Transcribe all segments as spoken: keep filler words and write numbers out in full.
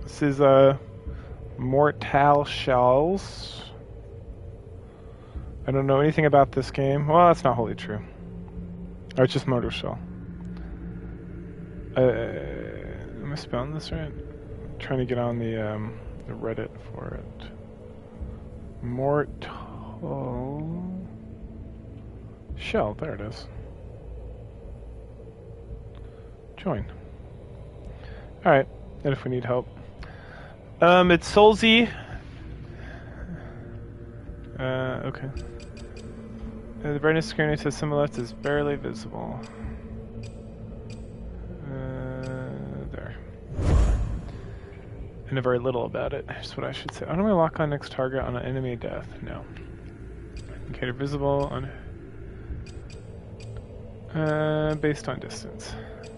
This is uh, Mortal Shells. I don't know anything about this game. Well, that's not wholly true. Oh, it's just Mortal Shell. Uh, am I spelling this right? I'm trying to get on the, um, the Reddit for it. Mortal Shell. There it is. Join. Alright, and if we need help. Um, it's Soulsy. Uh, okay. Uh, the brightness screen to the left is barely visible. Uh, there. I know very little about it, is what I should say. How do I lock on next target on an enemy death? No. Indicator visible on... Uh, based on distance.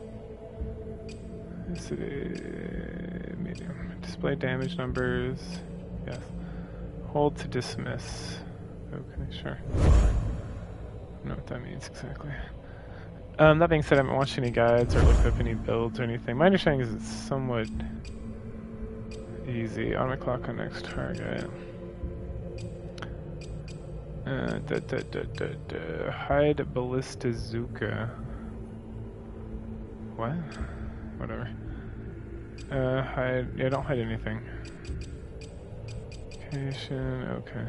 Medium. Display damage numbers. Yes. Hold to dismiss. Okay, sure. I don't know what that means exactly. Um, that being said, I haven't watched any guides or looked up any builds or anything. My understanding is it's somewhat easy. On my clock on next target. Uh, da, da, da, da, da. Hide Ballistazuka. What? Whatever. Uh, hide. Yeah, don't hide anything. Location. Okay.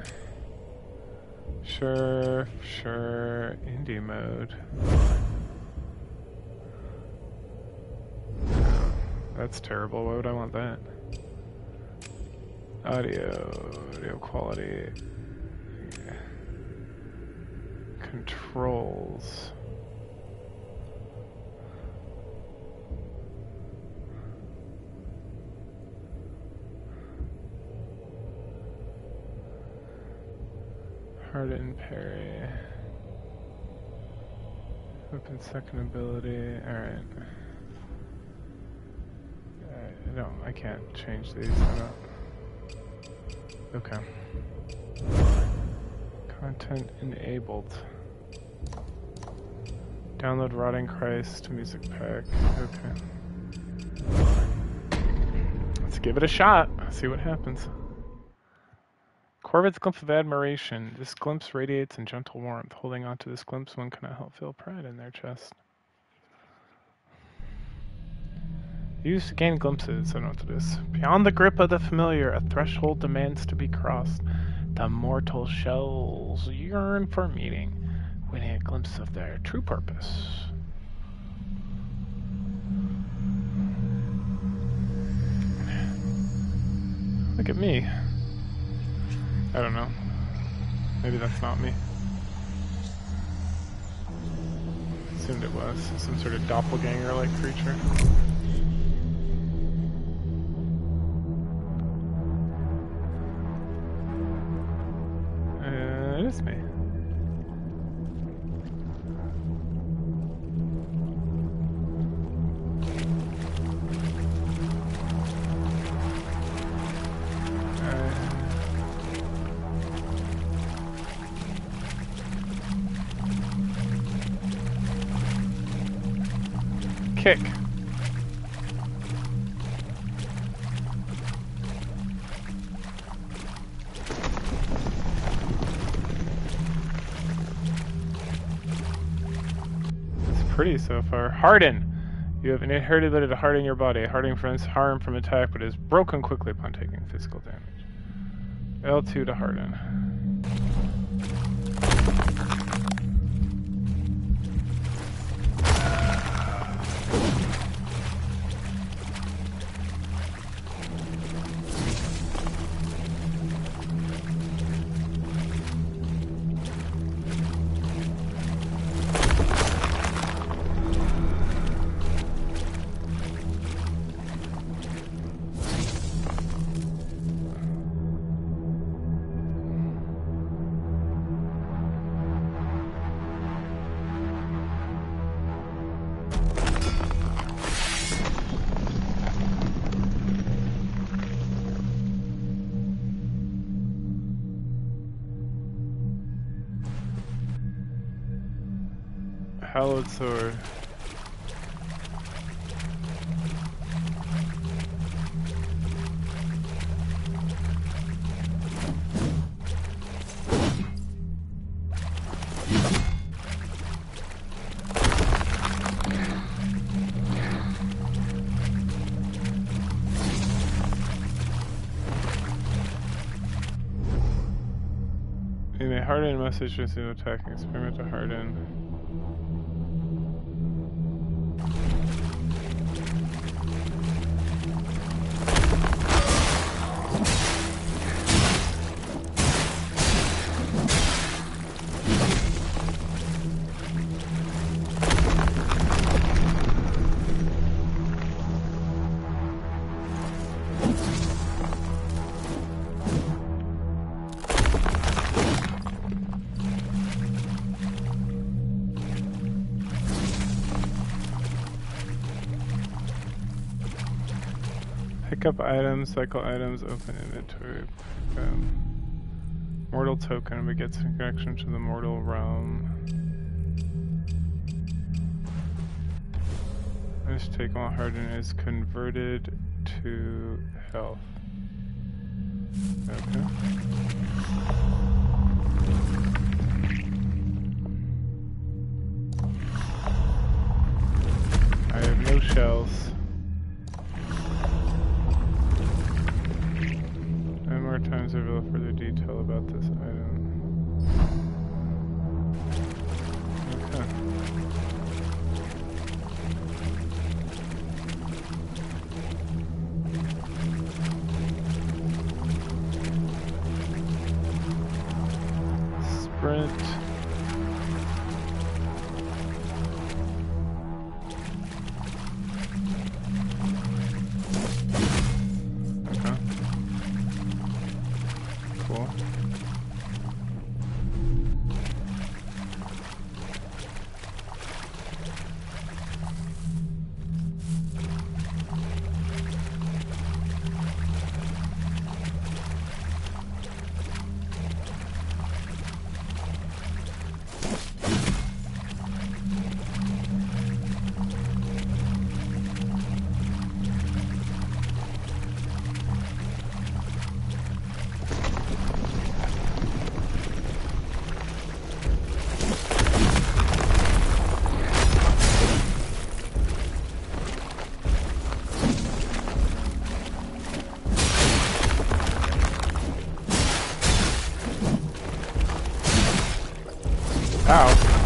Sure. Sure. Indie mode. That's terrible. Why would I want that? Audio. Audio quality. Yeah. Controls. Harden parry. Open second ability. Alright. Alright, no, I can't change these. I don't. Okay. Content enabled. Download Rotting Christ music pack. Okay. Let's give it a shot. See what happens. Corvid's glimpse of admiration. This glimpse radiates in gentle warmth. Holding on to this glimpse, one cannot help feel pride in their chest. Used to gain glimpses. I don't know what it is. Beyond the grip of the familiar, a threshold demands to be crossed. The mortal shells yearn for meeting, winning a glimpse of their true purpose. Look at me. I don't know. Maybe that's not me. Assumed it was. Some sort of doppelganger-like creature. Uh, it is me. Kick. It's pretty so far. Harden. You have an inherited ability to harden your body. Hardening prevents harm from attack, but is broken quickly upon taking physical damage. L two to harden. Hallowed sword. Okay, harden message received attack. Experiment to harden. Pick up items, cycle items, open inventory. Um, mortal token, we get some connection to the mortal realm. This take while harden is converted to health. Okay. I have no shells. Nine more times I reveal further detail about this item. Okay. Sprint. Okay. Cool. Ow.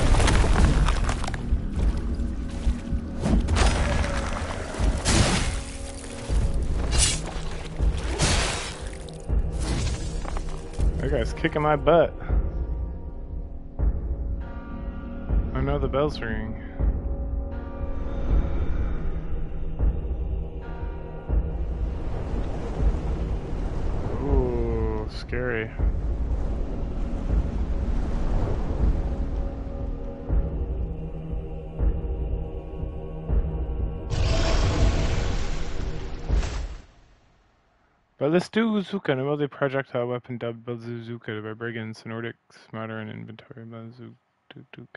That guy's kicking my butt. I know the bell's ringing. Ooh, scary. Ballistuzuka, an multi-projectile weapon dubbed Ballistuzuka by brigands, Nordic modern inventory. Ballistuzuka.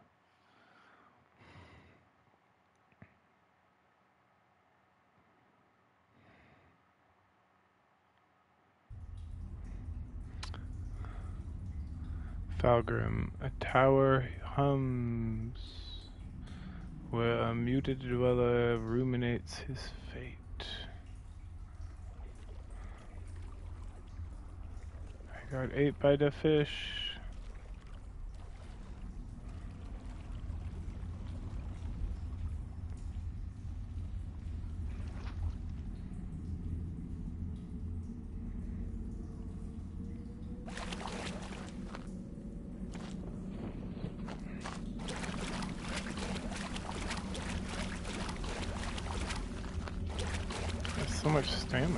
Falgrim, a tower hums where a muted dweller ruminates his fate. I got ate by the fish. There's so much stamina.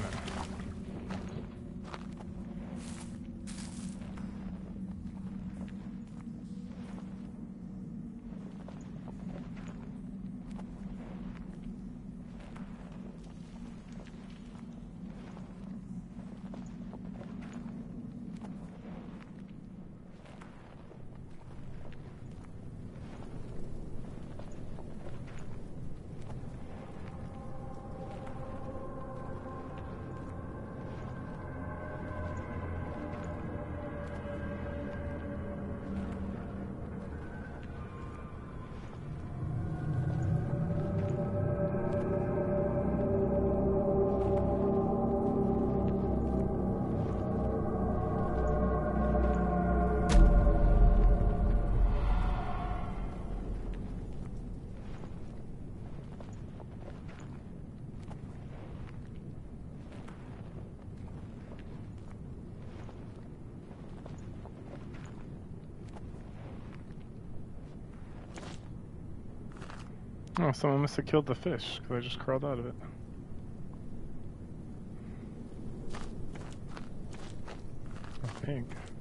Oh, someone must have killed the fish, because I just crawled out of it. A pig.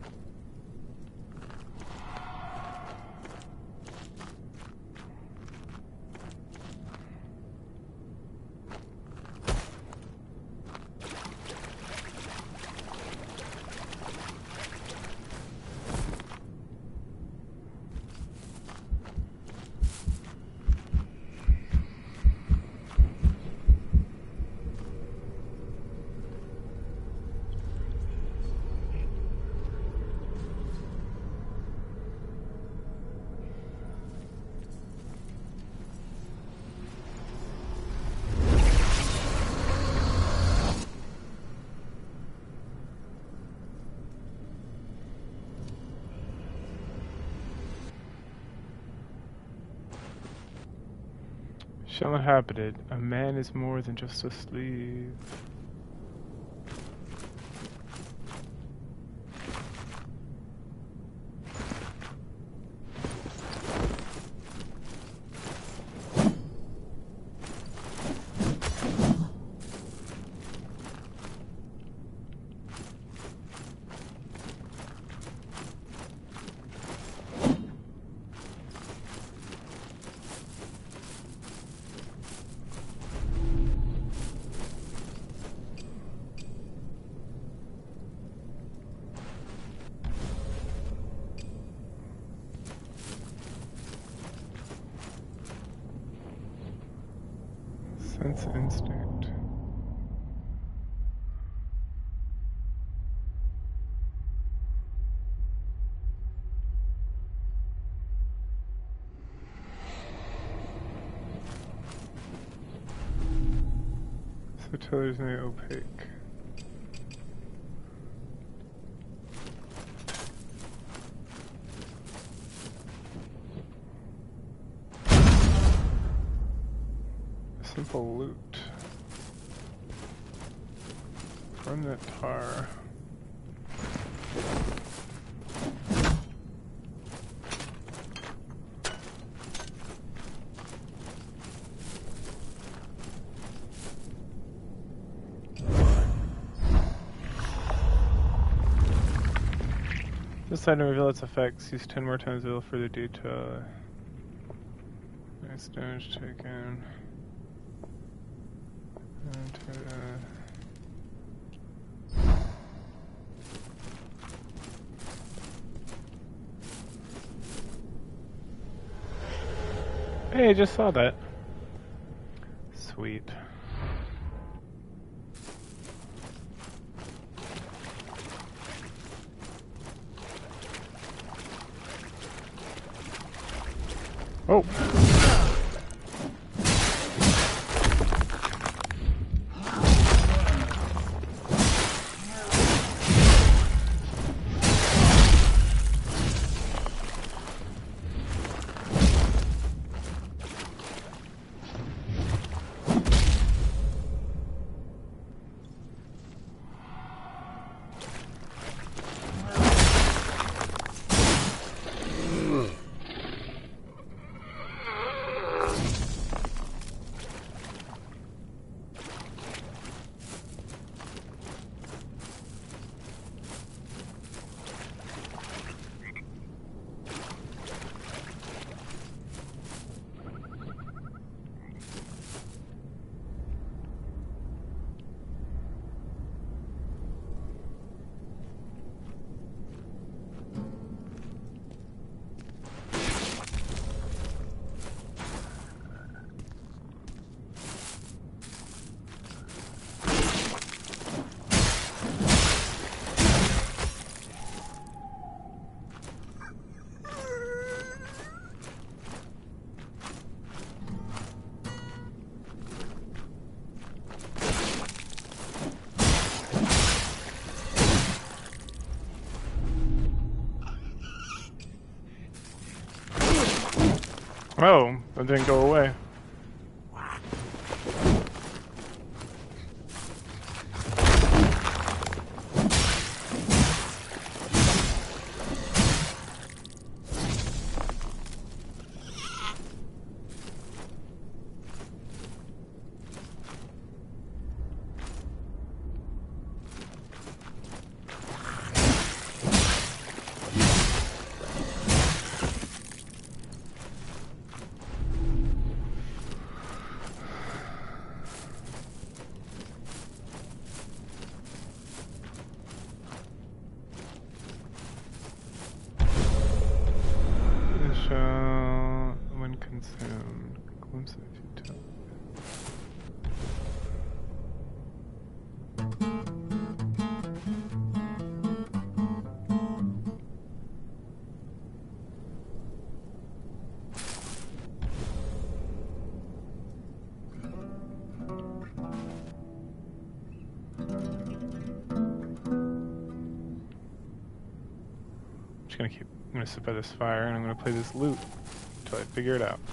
Shell inhabited. A man is more than just a slave. Sense instinct. So Tiller's very opaque. Simple loot from that tar. This item reveal its effects. Use ten more times reveal further detail. Nice damage taken. Hey, I just saw that. Sweet. Oh. Oh, that didn't go away. soon. Glimpse of futility. I'm just gonna keep. I'm gonna sit by this fire and I'm gonna play this lute until I figure it out.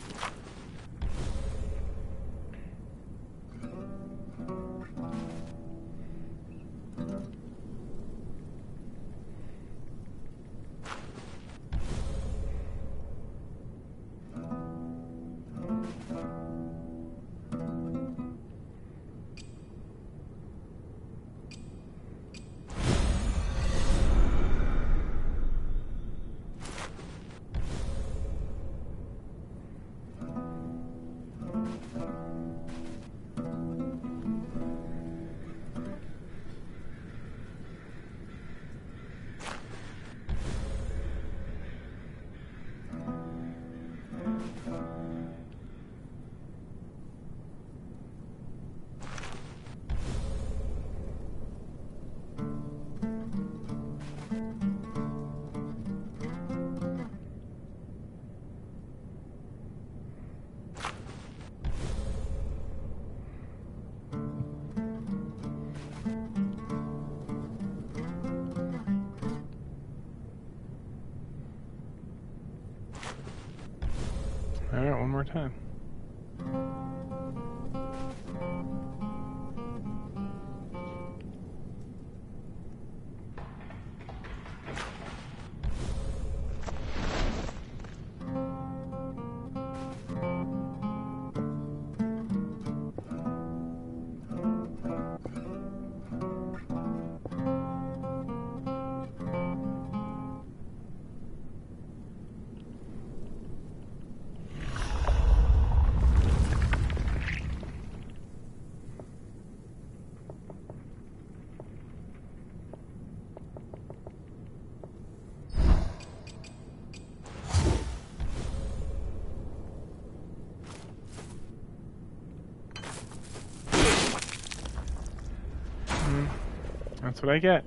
Alright, one more time. That's what I get.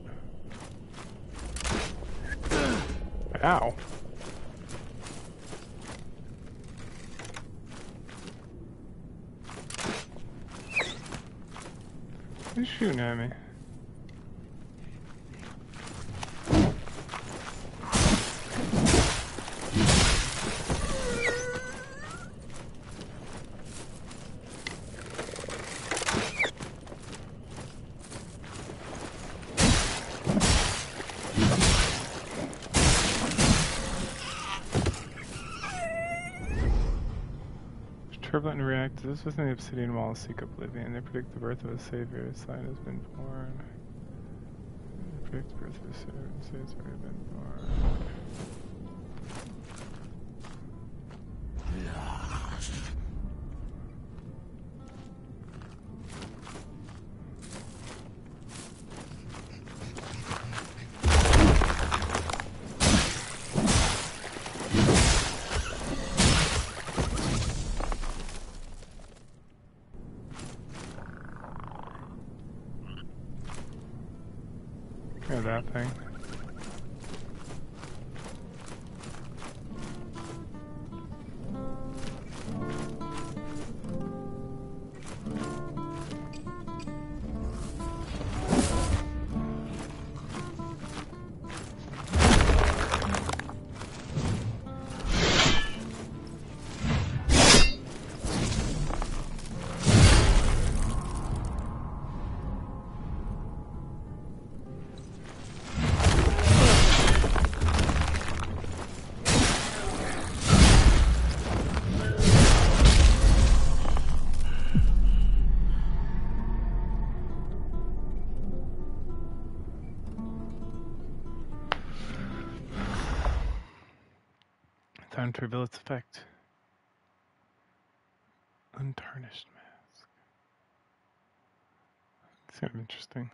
Ow. Who's shooting at me? Turbulent and reactive. This was in the obsidian wall of seek oblivion. They predict the birth of a savior. A sign has been born. They predict the birth of a savior. A sign has already been born. Yeah, that thing. Time to reveal its effect. Untarnished mask. It's kind of interesting.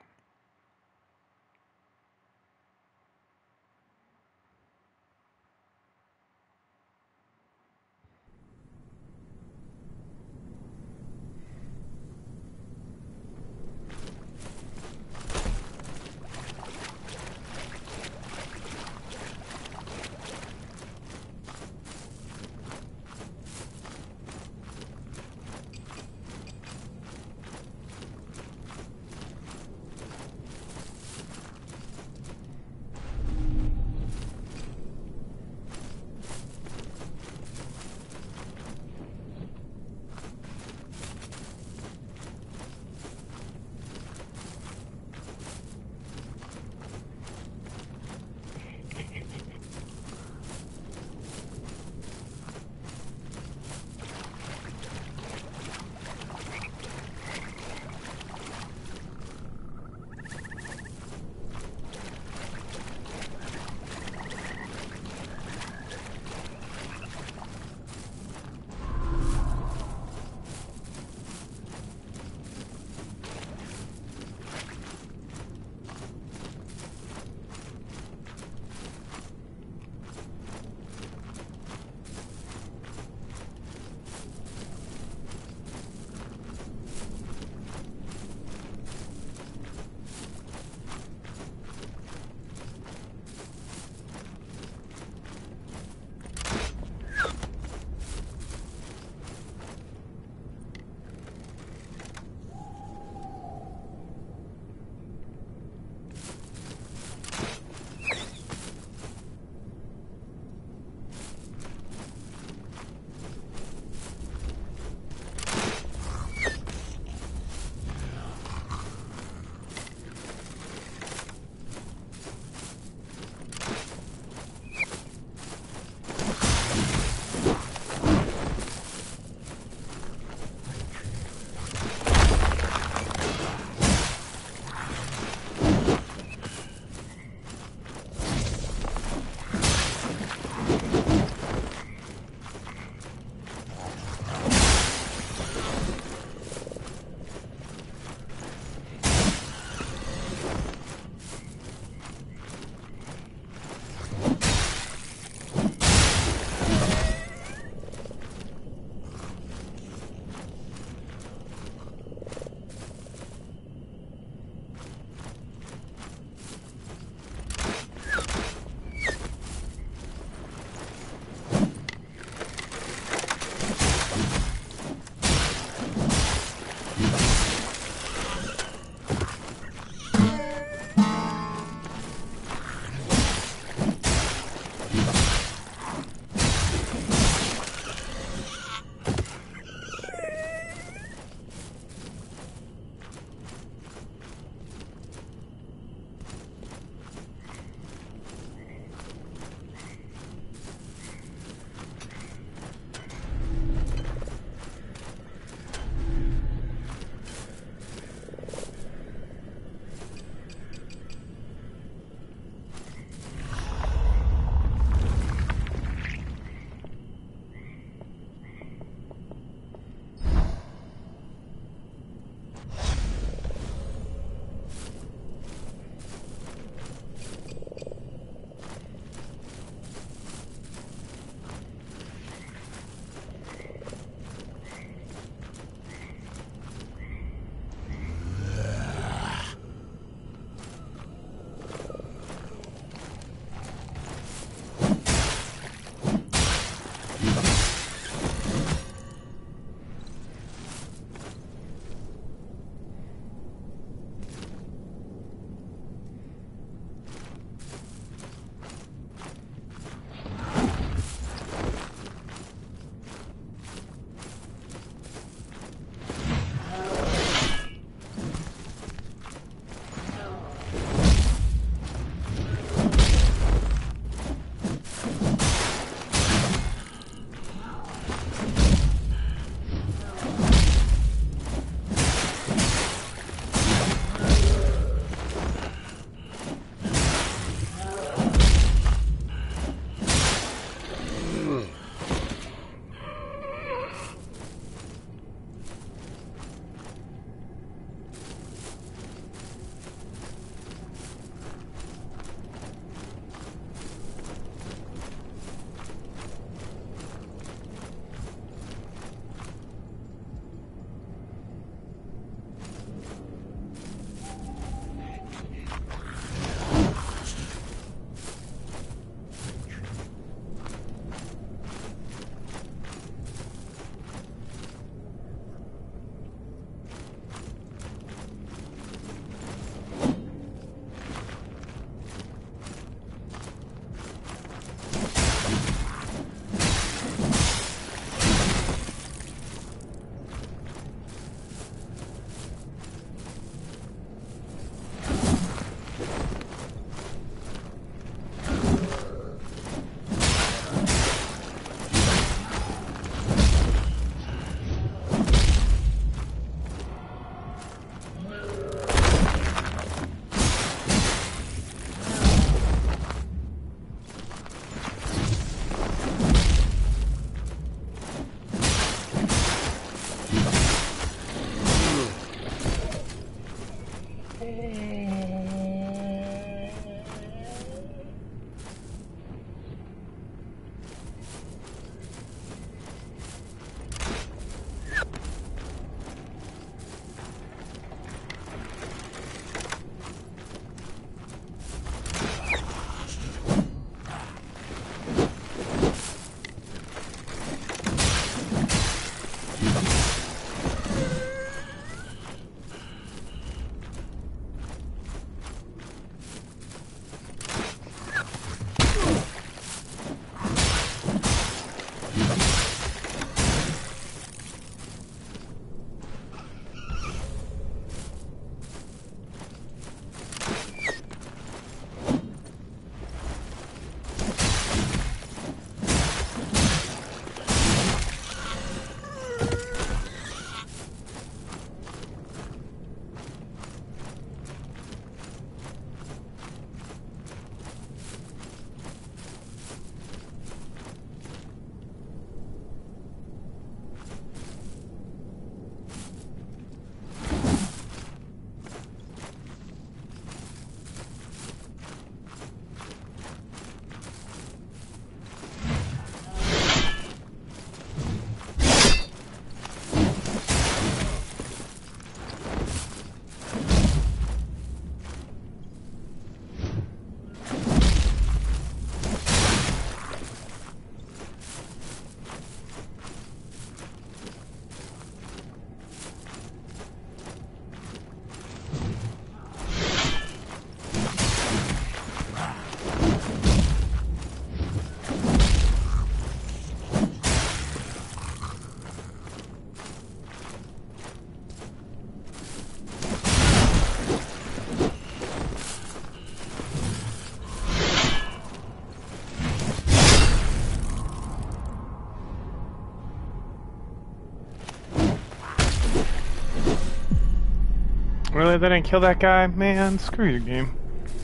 Really? They didn't kill that guy? Man, screw your game.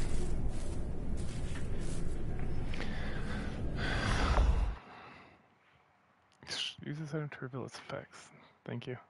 Uses certain turbulence effects. Thank you.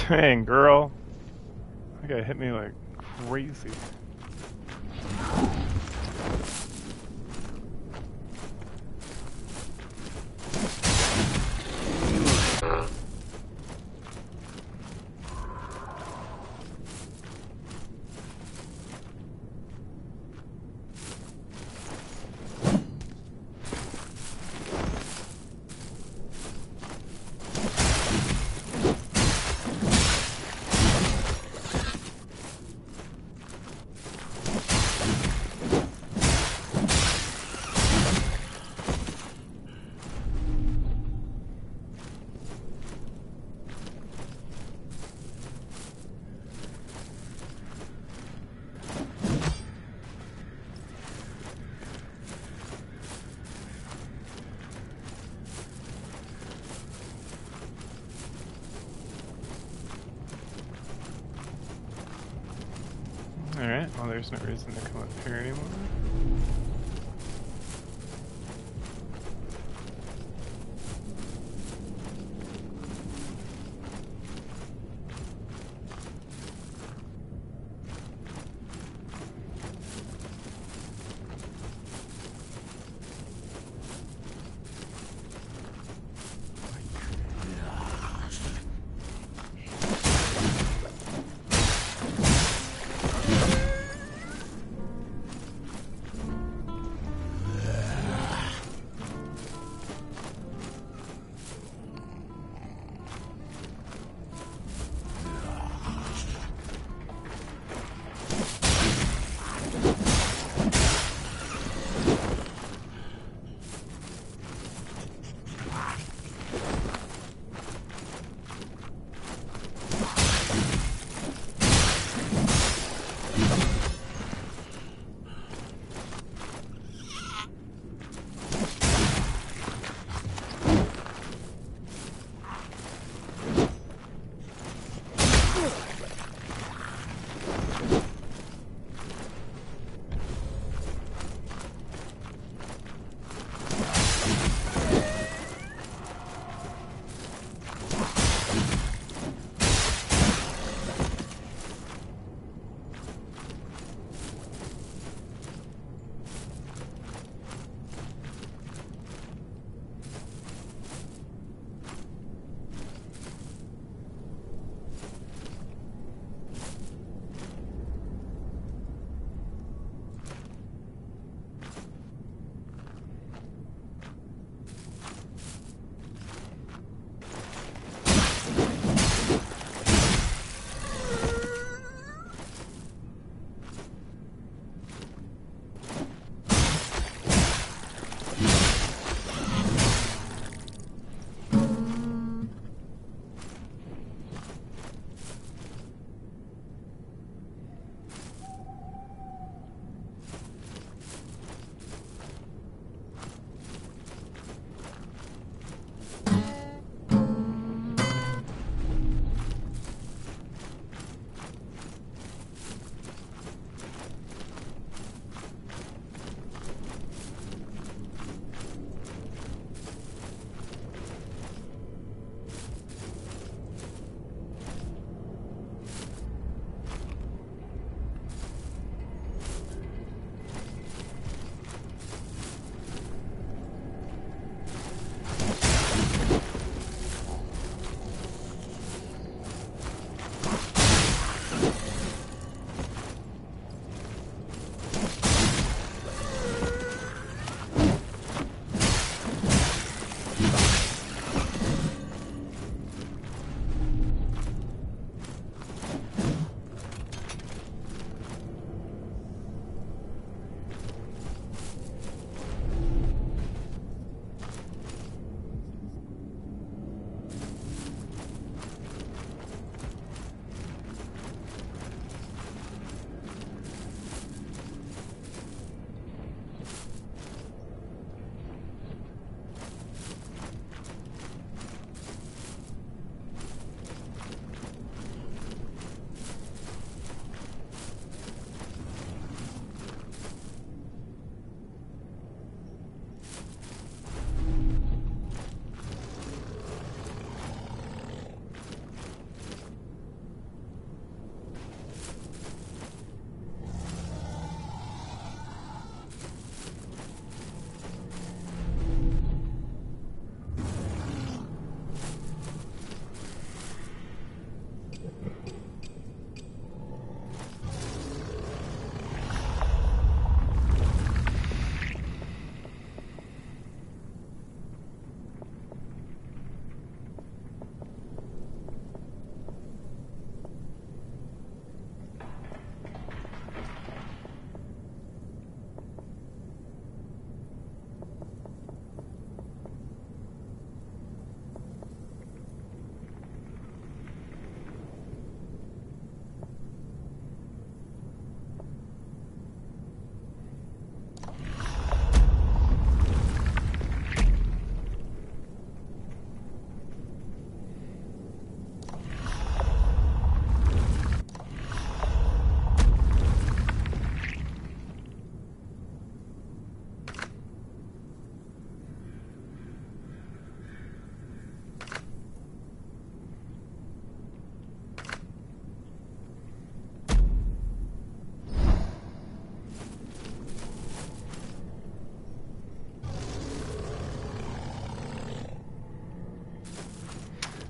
Dang, girl. That guy hit me like crazy. Alright, well there's no reason to come up here anymore.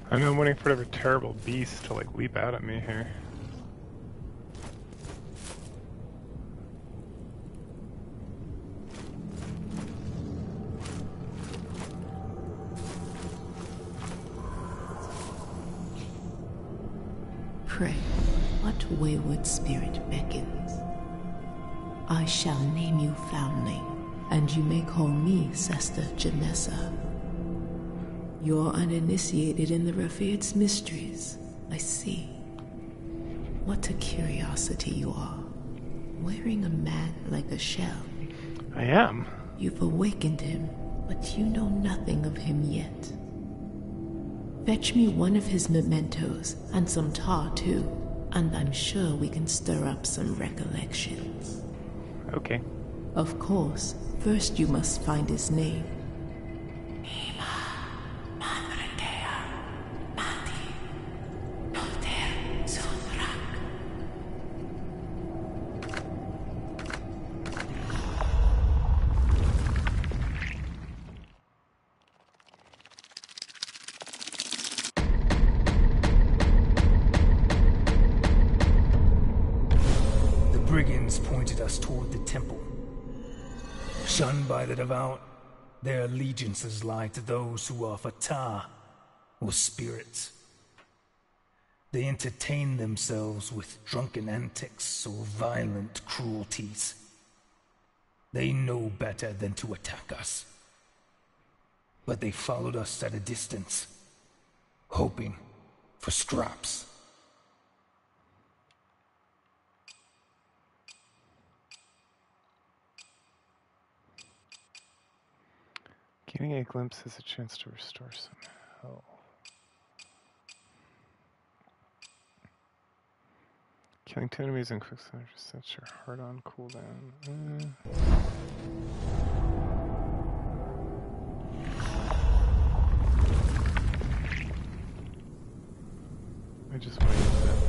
I mean, I'm waiting for whatever terrible beast to like leap out at me here. Pray, what wayward spirit beckons? I shall name you Foundling, and you may call me Sister Janessa. You're uninitiated in the Rafird's mysteries, I see. What a curiosity you are, wearing a man like a shell. I am. You've awakened him, but you know nothing of him yet. Fetch me one of his mementos, and some tar too, and I'm sure we can stir up some recollections. Okay. Of course, first you must find his name. Pointed us toward the temple. Shunned by the devout, their allegiances lie to those who offer tar, or spirits. They entertain themselves with drunken antics or violent cruelties. They know better than to attack us. But they followed us at a distance, hoping for scraps. Getting a glimpse is a chance to restore some health. Killing two enemies in quick succession sets your heart on cooldown. Uh. I just want to use that.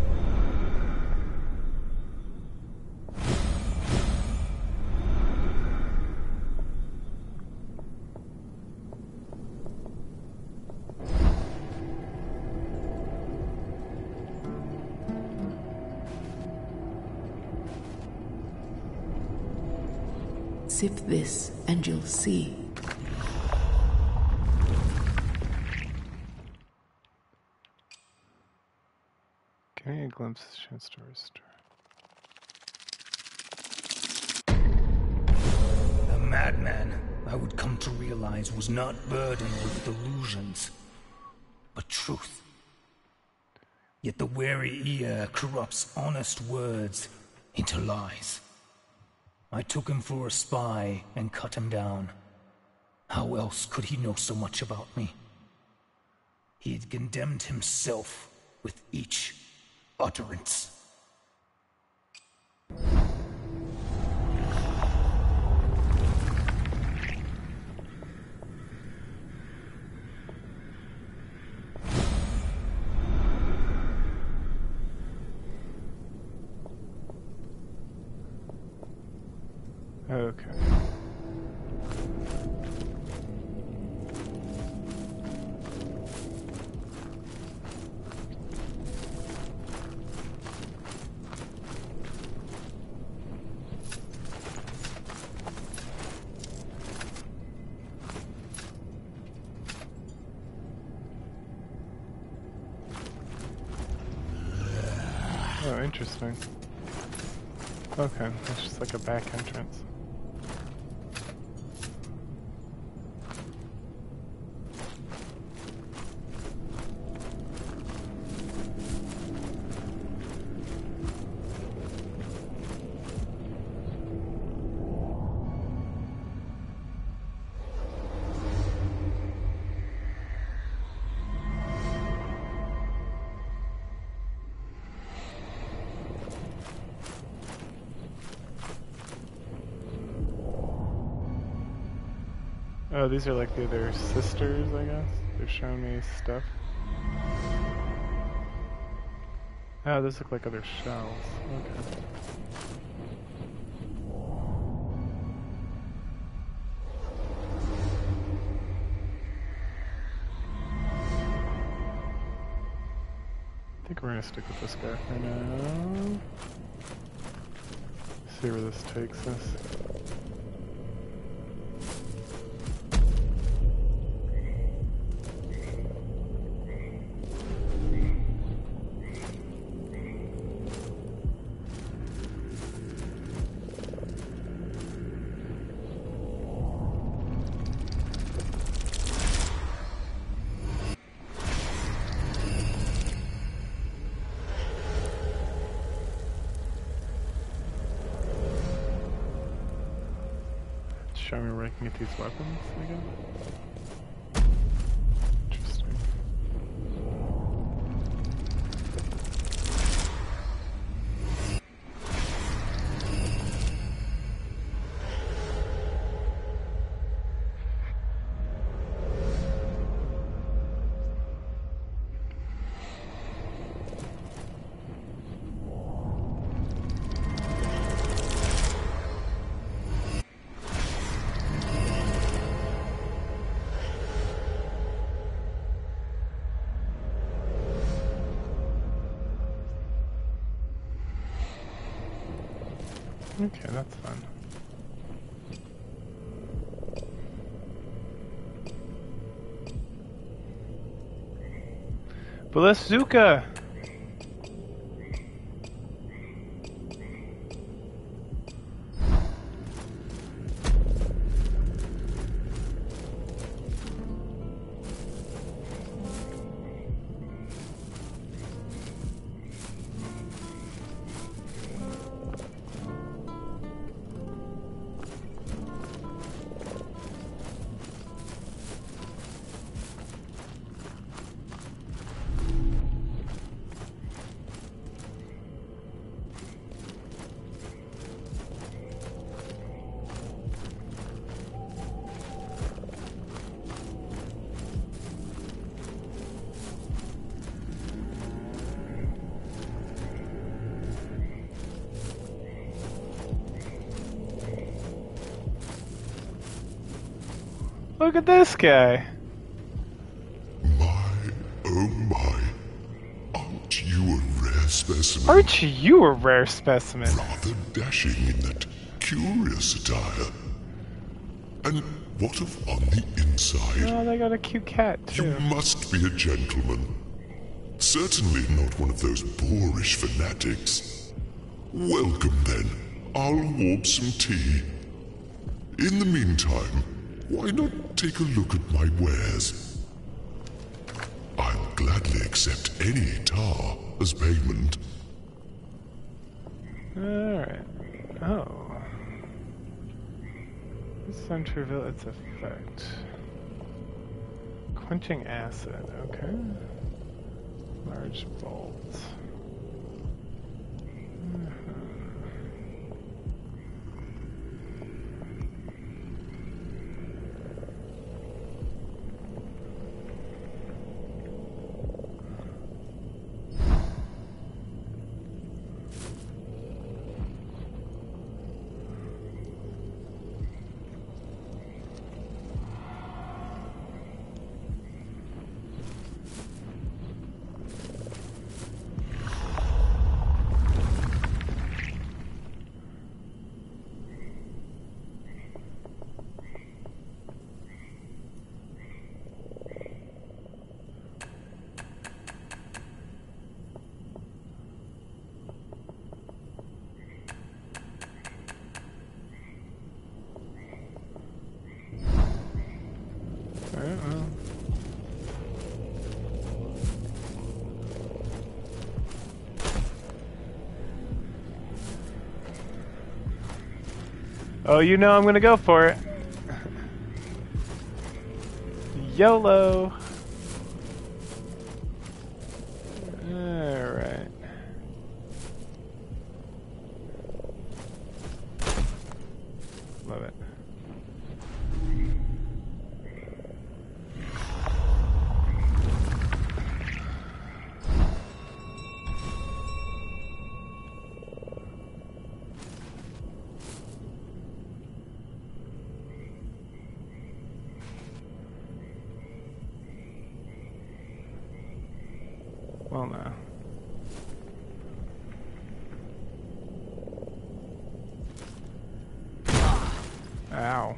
Sip this, and you'll see. Getting a glimpse is a chance to restore. The madman, I would come to realize, was not burdened with delusions, but truth. Yet the wary ear corrupts honest words into lies. I took him for a spy and cut him down. How else could he know so much about me? He had condemned himself with each utterance. Okay. Oh, interesting. Okay, it's just like a back entrance. Oh, these are like the other sisters, I guess? They're showing me stuff. Oh, those look like other shells. Okay. think we're gonna stick with this guy for now. See where this takes us. Show me where I can get these weapons again. Interesting. Okay, that's fun. Bazooka! Look at this guy. My, oh my. Aren't you a rare specimen? Aren't you a rare specimen? Rather dashing in that curious attire. And what of on the inside? Oh, they got a cute cat, You too. must be a gentleman. Certainly not one of those boorish fanatics. Welcome then. I'll warp some tea. In the meantime, why not take a look at my wares? I'll gladly accept any tar as payment. Alright. Oh. This reveal its effect. Quenching acid, okay. Large bolts. Alright, well. Oh, you know I'm gonna go for it. YOLO! Alright. Love it. Well, no. Ow.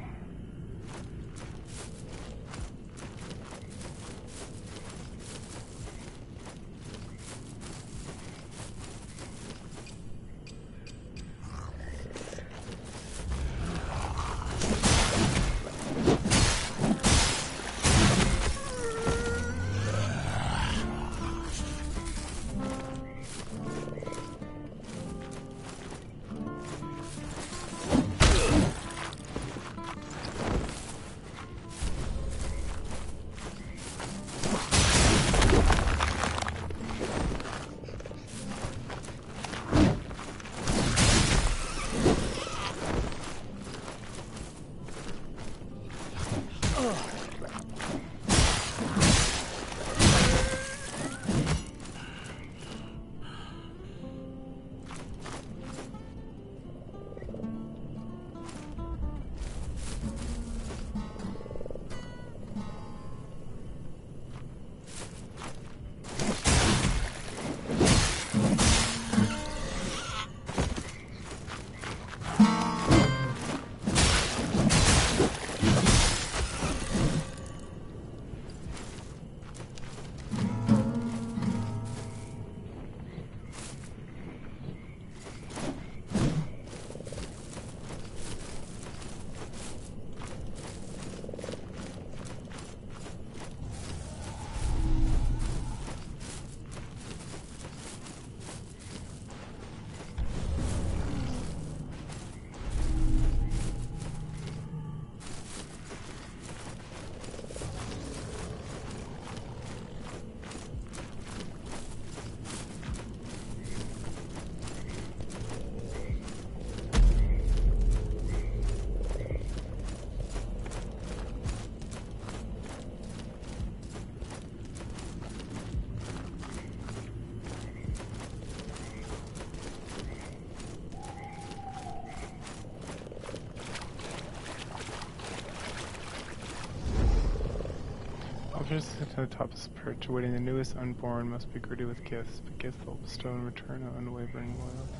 Officers to the top's perch, awaiting the newest unborn must be greeted with gifts, but gifts will bestow in return of unwavering loyalty.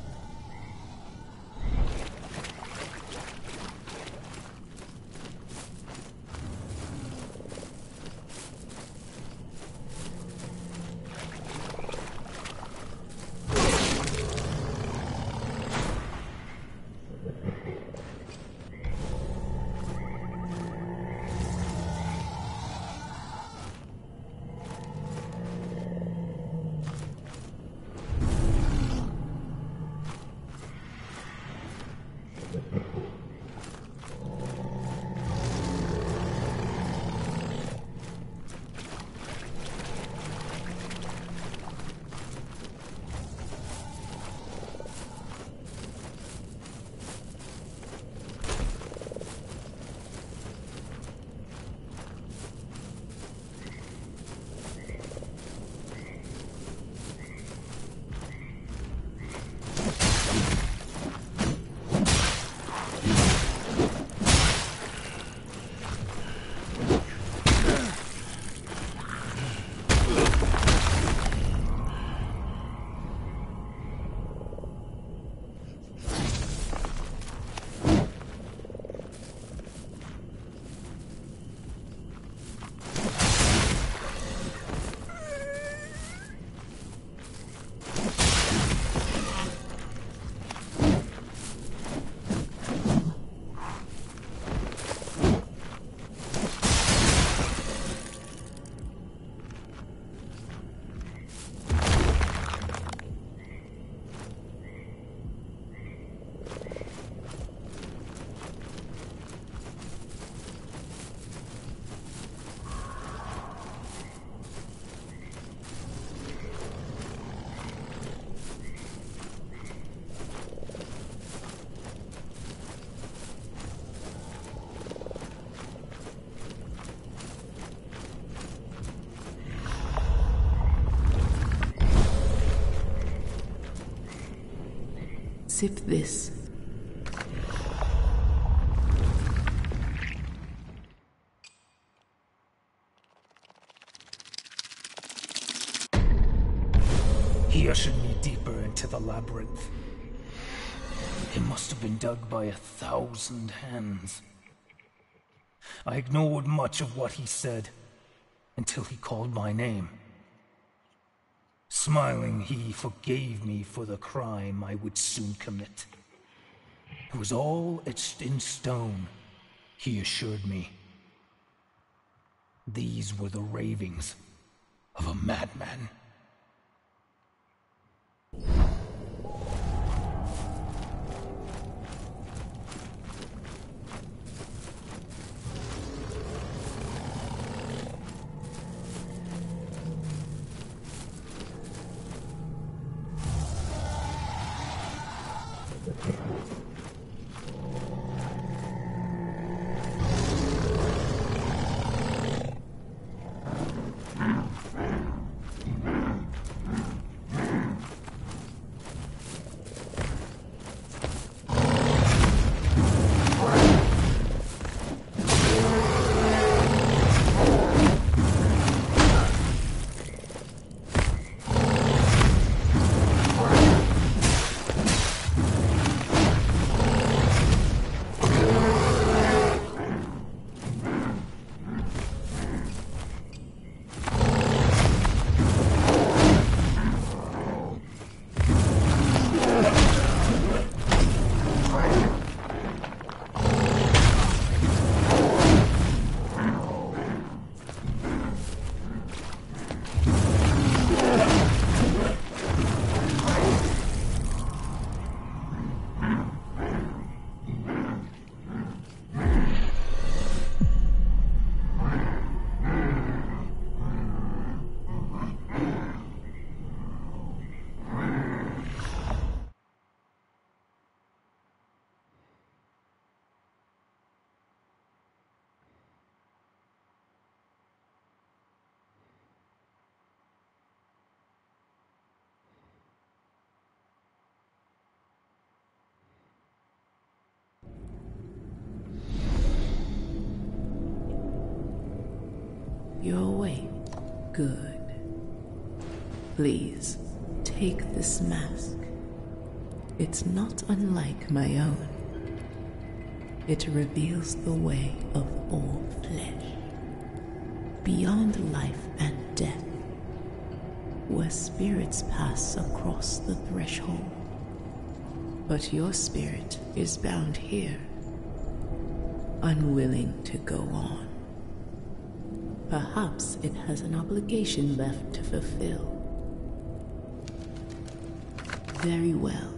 Sip this. He ushered me deeper into the labyrinth. It must have been dug by a thousand hands. I ignored much of what he said until he called my name. Smiling, he forgave me for the crime I would soon commit. It was all etched in stone, he assured me. These were the ravings of a madman. You're awake. Good. Please, take this mask. It's not unlike my own. It reveals the way of all flesh. Beyond life and death, where spirits pass across the threshold. But your spirit is bound here, unwilling to go on. Perhaps it has an obligation left to fulfill. Very well.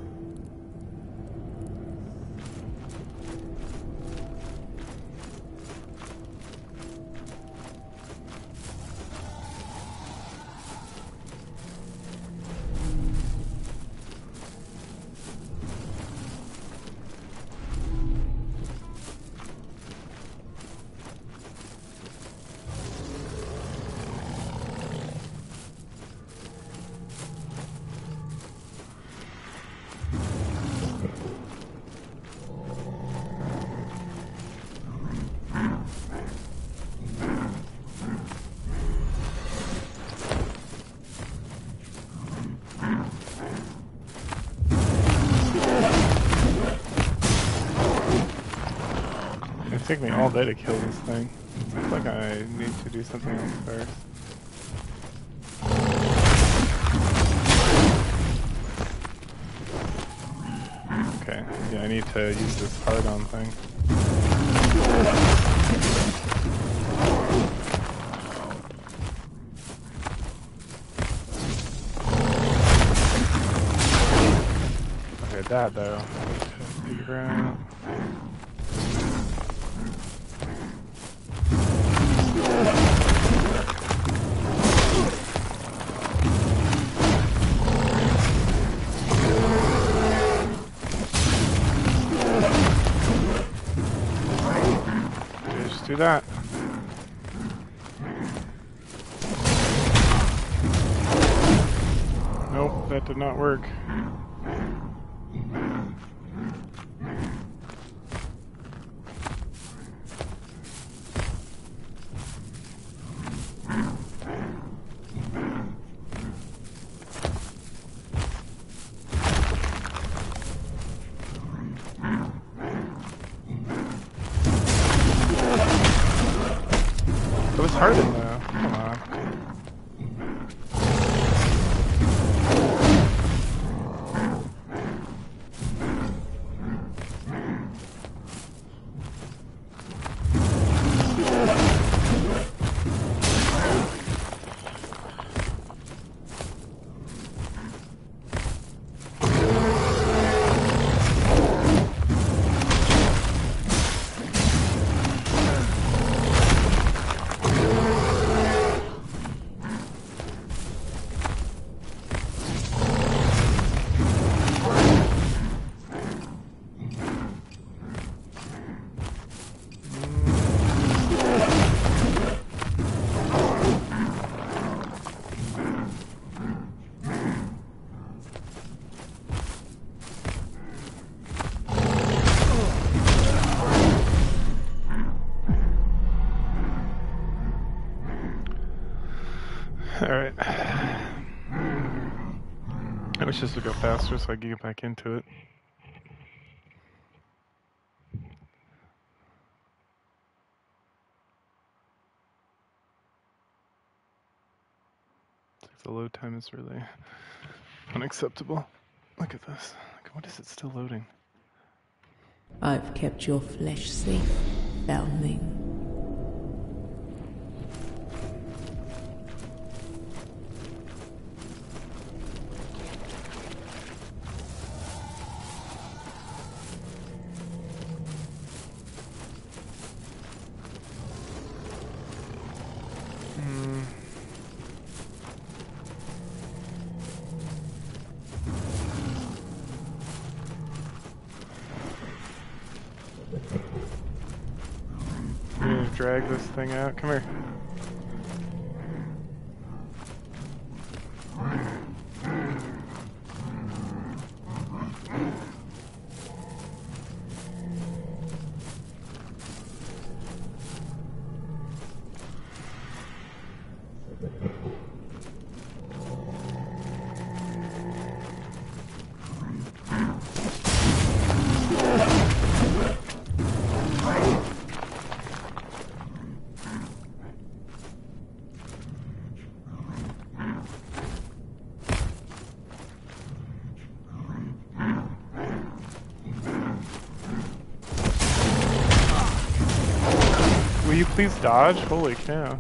It's taking me all day to kill this thing. Looks like I need to do something else first. Okay, yeah, I need to use this hard-on thing. Okay, that though, I need to figure out. Do that. Nope, that did not work. Pardon though. Come on. Alright. I wish this would go faster so I could get back into it. The load time is really unacceptable. Look at this. Like, what is it still loading? I've kept your flesh safe, foundling. Drag this thing out. Come here. Will you please dodge? Holy cow.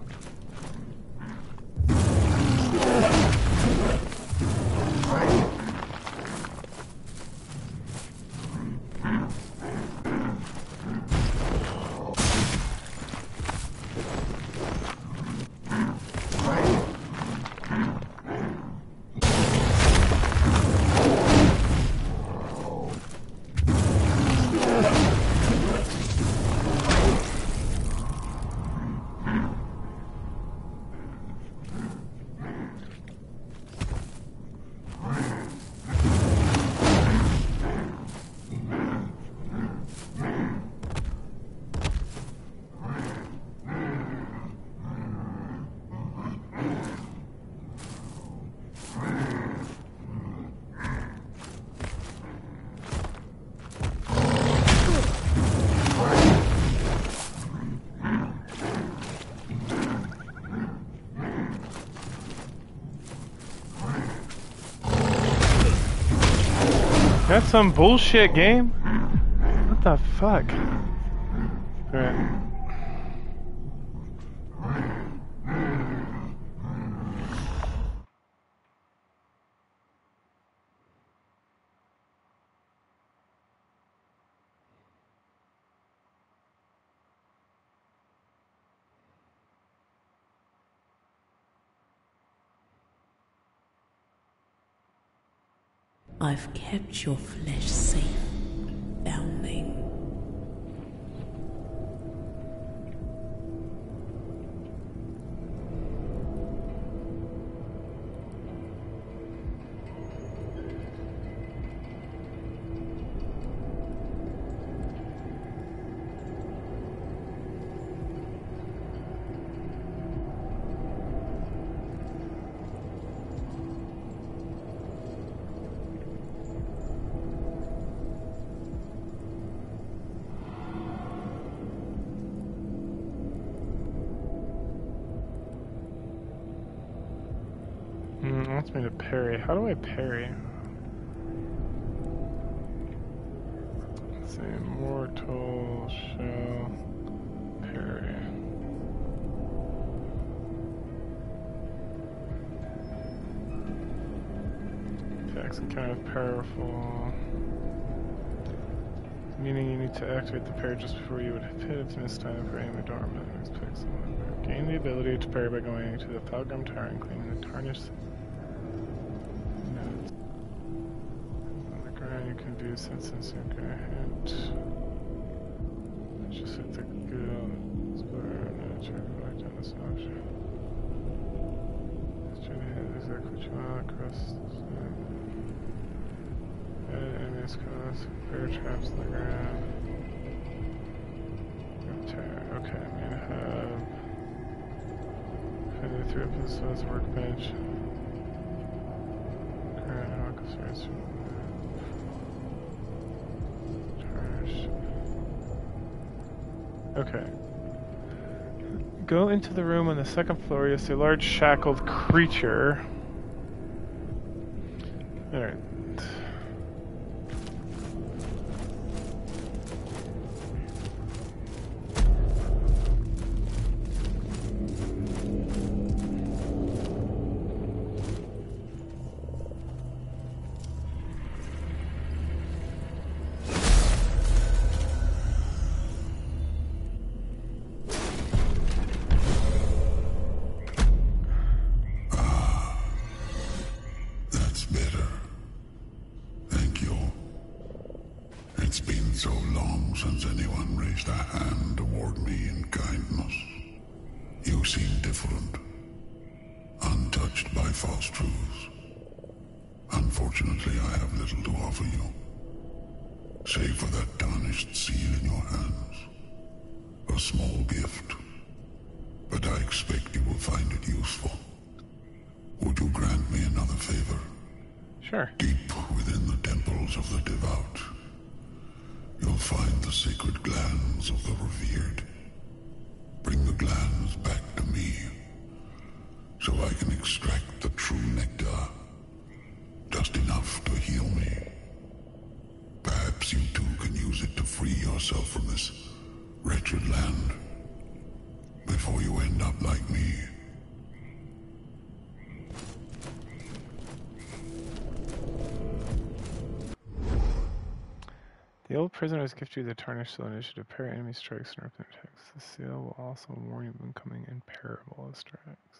That's some bullshit game. What the fuck? Alright. I've kept your flesh safe, foundling. Mm, it wants me to parry. How do I parry? Let's see, mortal shell parry. Attacks encounter powerful. Meaning you need to activate the parry just before you would hit its miss time for aiming dormant. Expect someone. Gain the ability to parry by going to the Thalgrim Tower and cleaning the tarnished notes. On the ground you can view since since you're gonna hit. Just hit the good square and then try to back down this option. Just trying to hit exactly what you want across the side. Edit enemies cause bear traps on the ground. Okay, I'm gonna have Fender through up this as a workbench. Current Alcazar's tarnish. Okay. Go into the room on the second floor. You see a large shackled creature. Alright. Sure. Deep within the temples of the devout, you'll find the sacred glands of the revered. Bring the glands back to me, so I can extract the true nectar, just enough to heal me. Perhaps you too can use it to free yourself from this wretched land, before you end up like me. The old prisoners gift you the tarnished seal initiative. Parry enemy strikes and open attacks. The seal will also warn you of incoming and parable strikes.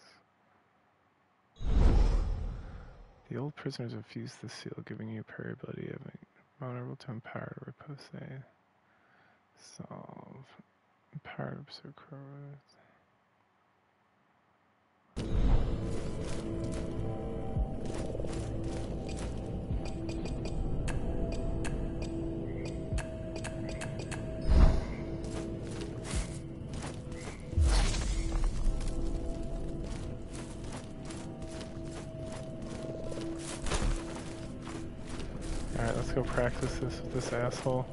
The old prisoners have fused the seal, giving you parry ability of vulnerable to empower to repose a solve. Empowered observe corrodes. Alright, let's go practice this with this asshole.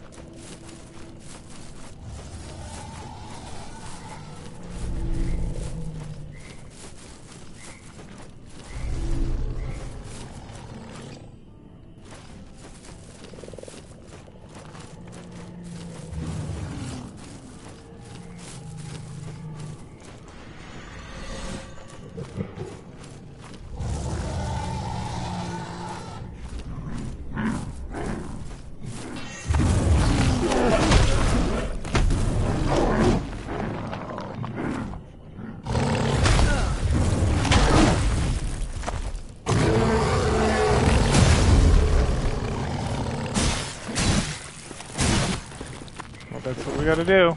That's what we gotta do.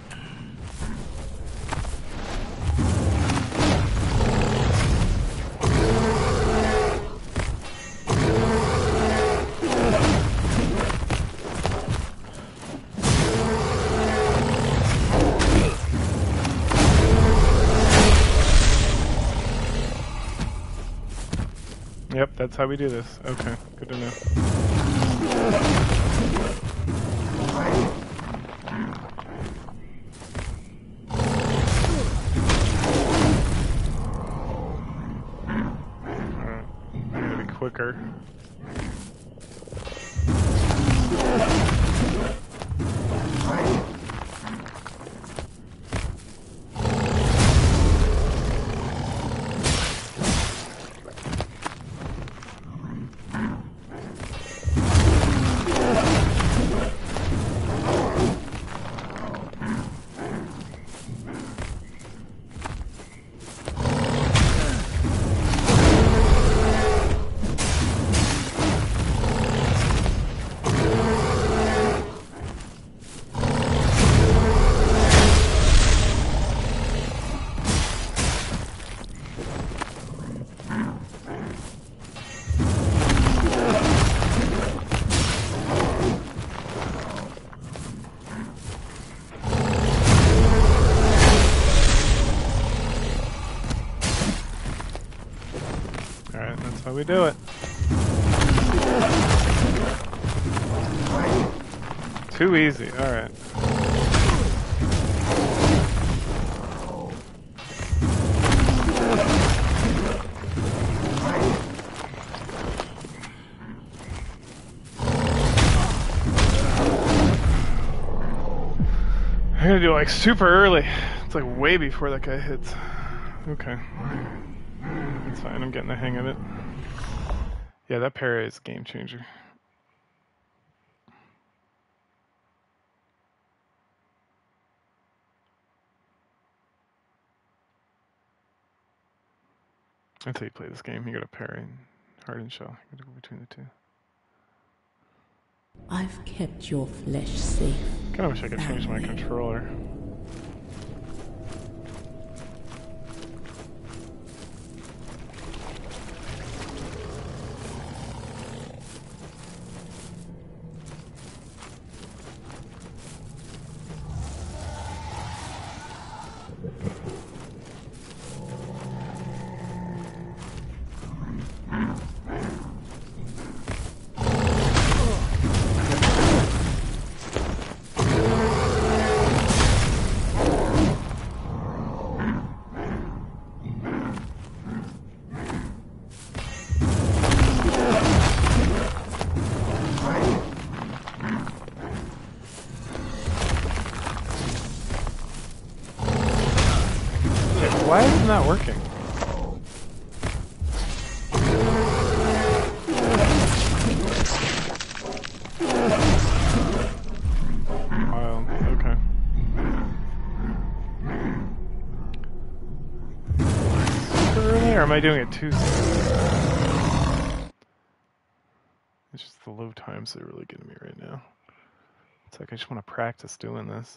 Yep, that's how we do this. Okay, good to know. quicker. How we do it. Too easy, alright. I'm gonna do it like super early. It's like way before that guy hits. Okay. It's fine, I'm getting the hang of it. Yeah, that parry is a game changer. That's how you play this game. You gotta parry and hard and shell. You gotta go between the two. I've kept your flesh safe. Kinda wish I could change my controller. Why is it not working? Wild, okay. Super early, or am I doing it too soon? It's just the low times that are really getting me right now. It's like I just want to practice doing this.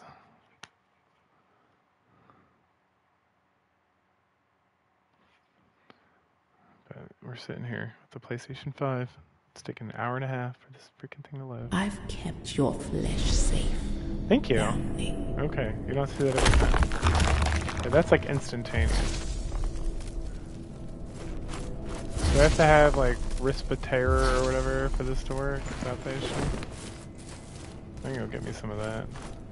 But we're sitting here with the PlayStation five. It's taking an hour and a half for this freaking thing to load. I've kept your flesh safe. Thank you. Family. Okay, you don't see that every time. Okay, that's like instantaneous. Do I have to have like Rispiterra or whatever for this to work? Is that the issue? I'm gonna go get me some of that.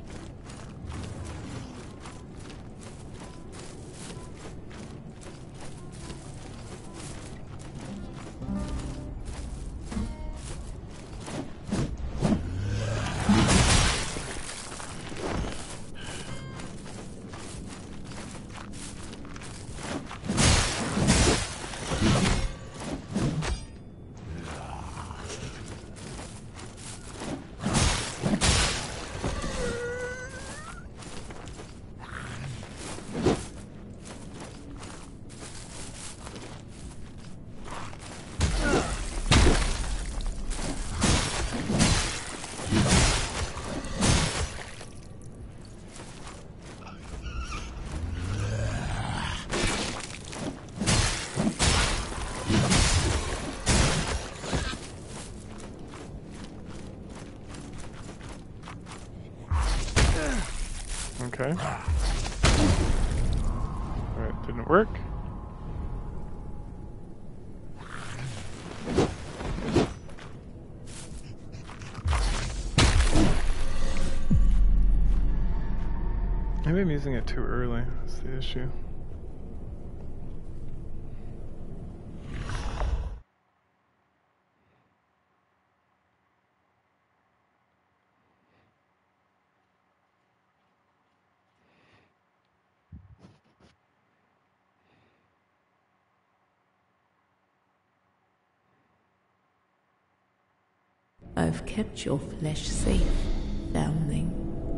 Okay. Alright, didn't work. Maybe I'm using it too early. That's the issue. have kept your flesh safe, foundling.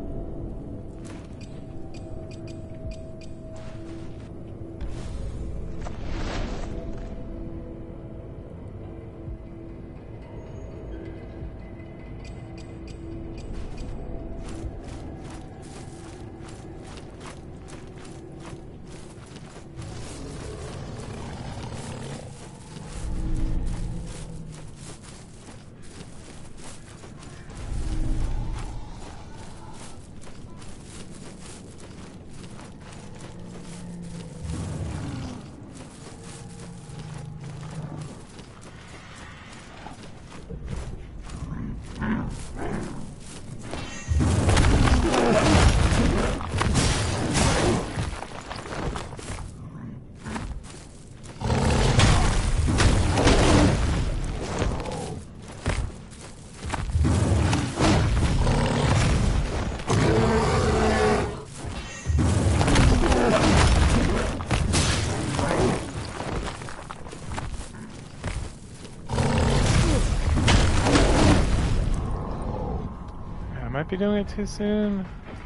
Be doing it too soon.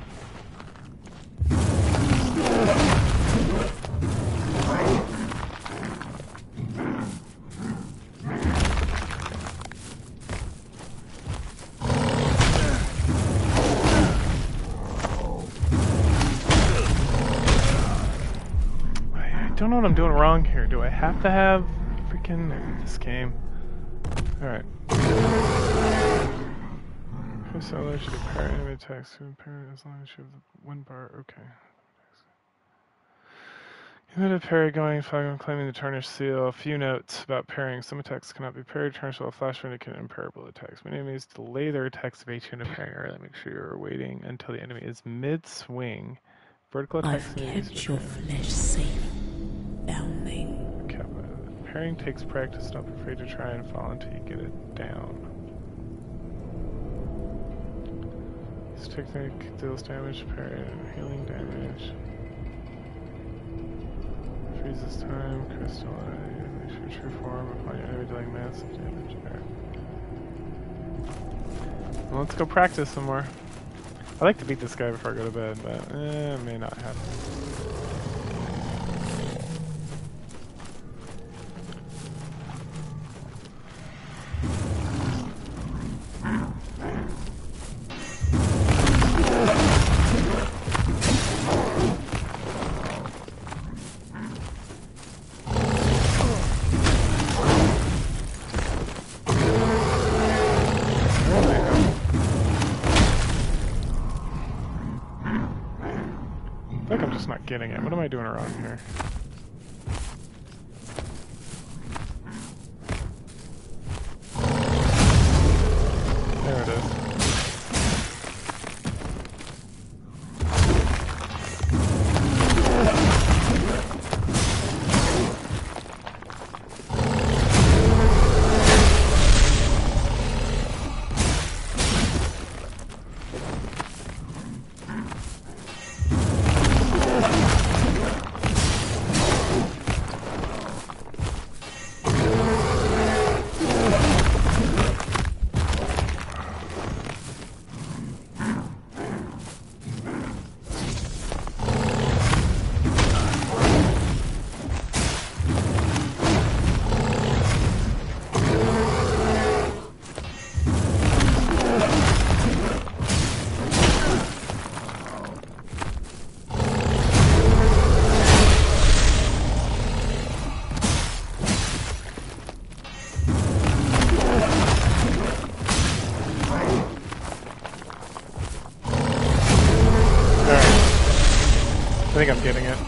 I don't know what I'm doing wrong here. Do I have to have freaking this game? Alright. So allergic to parry enemy attacks to parry as long as you have the one bar. Okay. You had a parry going, following claiming the tarnished seal. A few notes about parrying. Some attacks cannot be parried. Tarnished will flash to indicate imparable attacks. Many enemies delay their attacks of H into parrying early. Make sure you're waiting until the enemy is mid-swing. Vertical attacks. I've kept your flesh safe, foundling. Kappa. Parrying takes practice. Don't be afraid to try and fall until you get it down. This technique deals damage, parry, and healing damage. Freezes time, crystallize, makes your true form upon your enemy dealing massive damage. Right. Well, let's go practice some more. I like to beat this guy before I go to bed, but eh, it may not happen. Getting it. What am I doing wrong here? There it is. I think I'm getting it.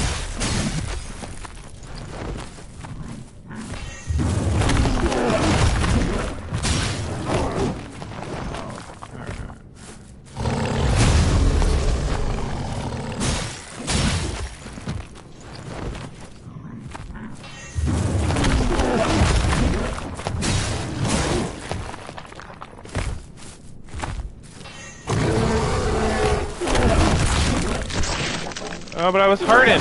Oh, but I was hardened.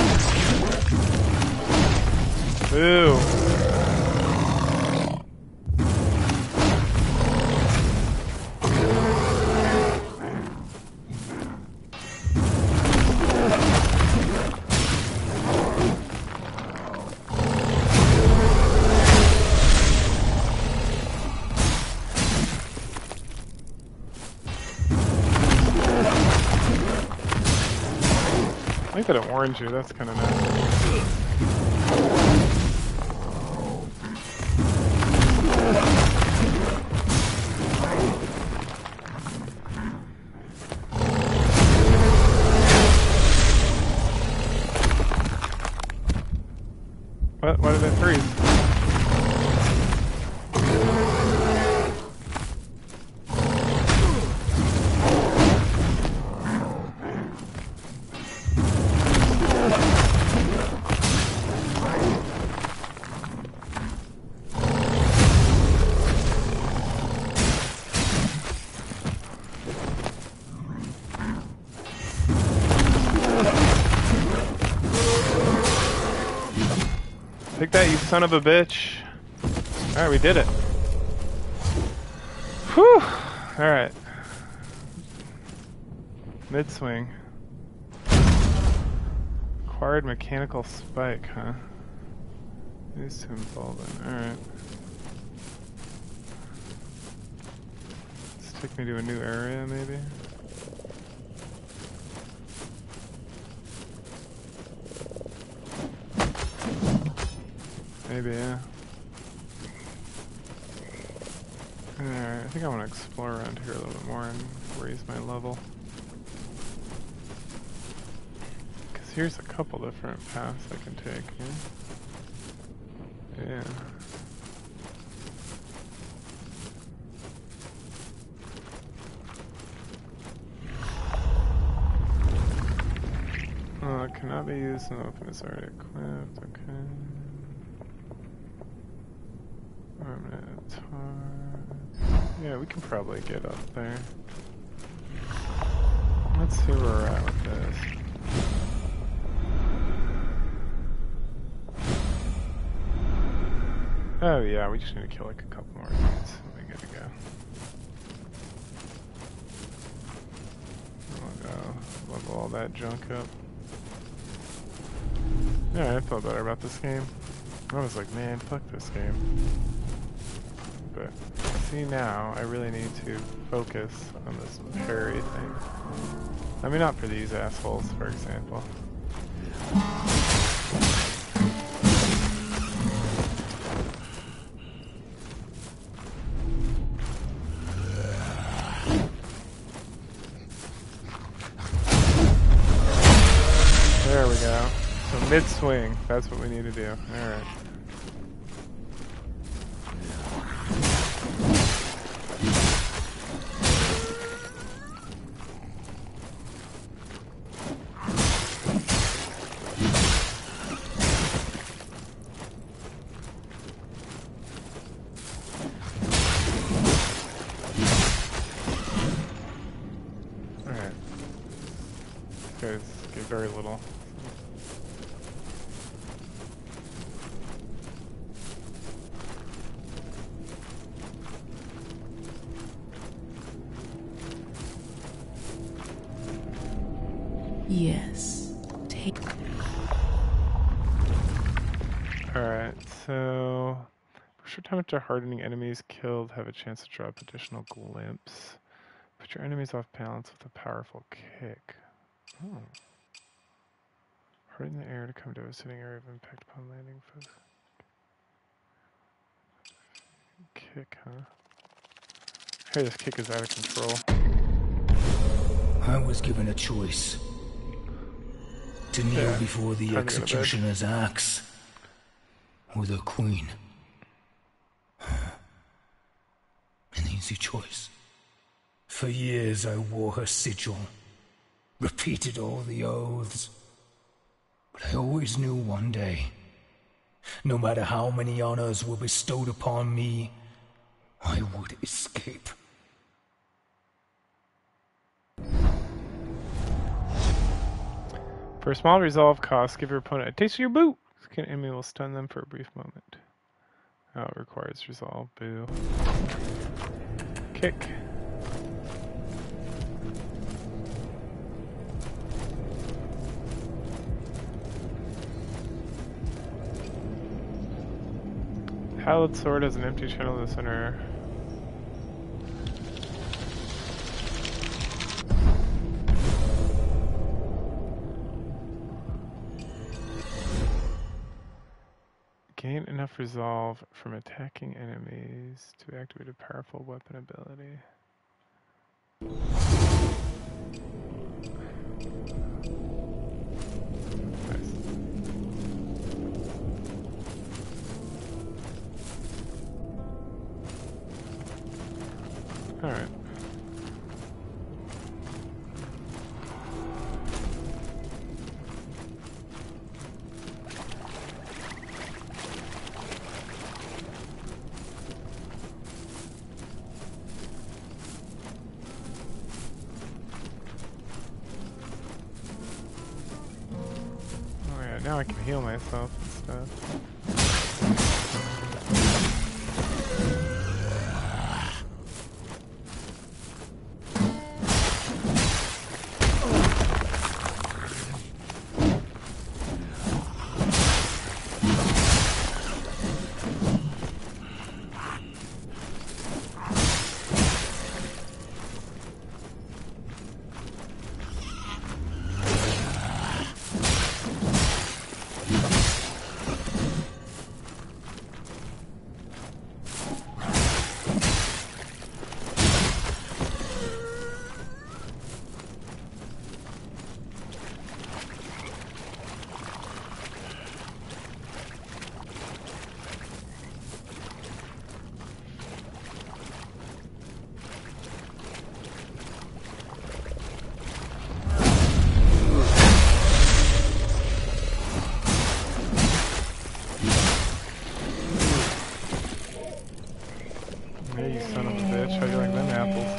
Boo. like that it warns you, that's kind of nice. What? Why did it freeze? Take that, you son of a bitch. Alright, we did it. Whew! Alright. Mid-swing. Acquired mechanical spike, huh? Used to embolden. Alright. Let's take me to a new area, maybe? Maybe, yeah. Alright, I think I want to explore around here a little bit more and raise my level. Because here's a couple different paths I can take, yeah? Yeah. Oh, it cannot be used in the weapon is already equipped, okay. Yeah, we can probably get up there. Let's see where we're at with this. Oh yeah, we just need to kill like a couple more dudes and we're good to go. We'll go level all that junk up. Yeah, I felt better about this game. I was like, man, fuck this game. But see now, I really need to focus on this parry thing. I mean, not for these assholes, for example. There we go. So mid-swing, that's what we need to do. Alright. Guys get very little. Yes. Take. Alright, so for a short time after hardening, enemies killed have a chance to drop additional glimpse. Put your enemies off balance with a powerful kick. Oh. Harden the air to come to a sitting area of impact upon landing. Kick, huh? Hey, this kick is out of control. I was given a choice. To kneel Yeah, before the executioner's axe. Or the queen. An easy choice. For years I wore her sigil. Repeated all the oaths. But I always knew one day, no matter how many honors were bestowed upon me, I would escape. For a small resolve cost, give your opponent a taste of your boot. An enemy will stun them for a brief moment. Oh, it requires resolve. Boo. Kick. Hallowed sword has an empty channel in the center. enough resolve from attacking enemies to activate a powerful weapon ability. Nice. All right. Now I can heal myself and stuff. Hey, you son of a bitch, how do you like them apples?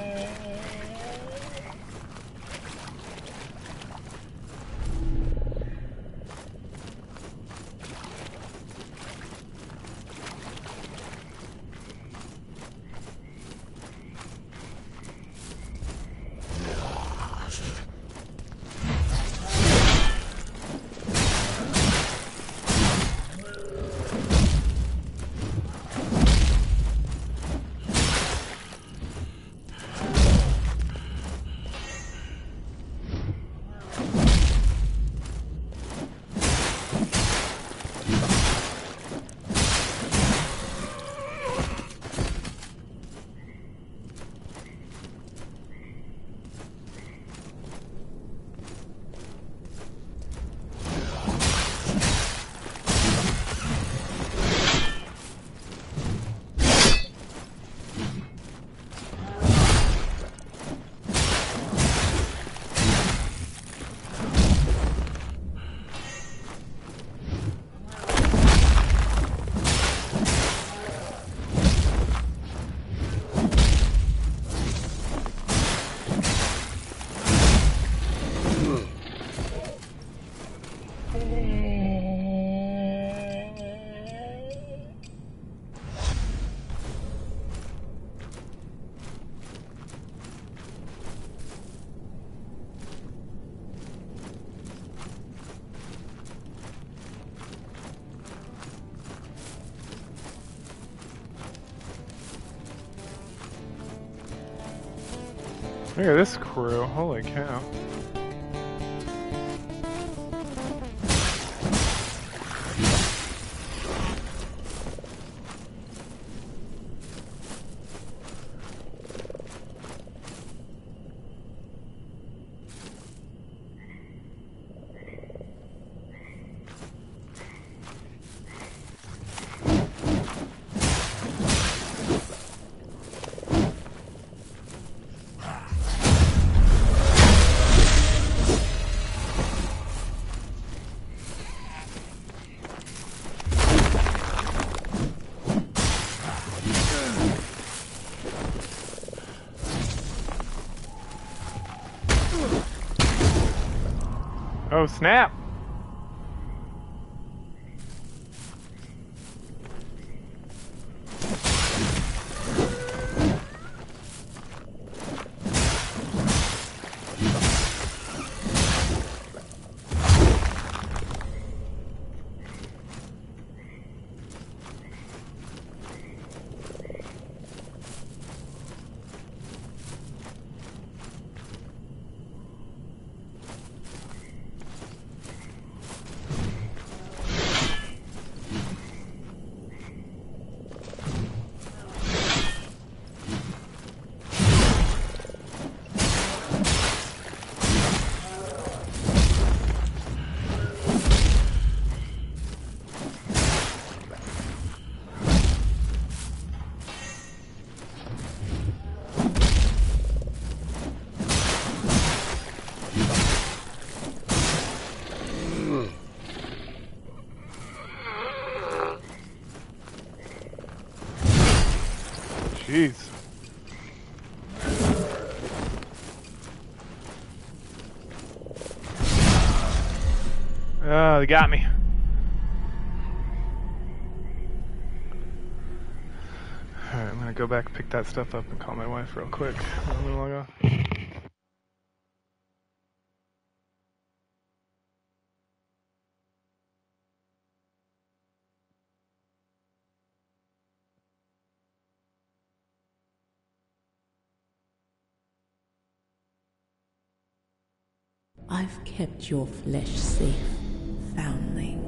Look at this crew, holy cow. Oh snap! Jeez. Oh, they got me. Alright, I'm gonna go back, pick that stuff up, and call my wife real quick. I'm gonna log off. I've kept your flesh safe, foundling.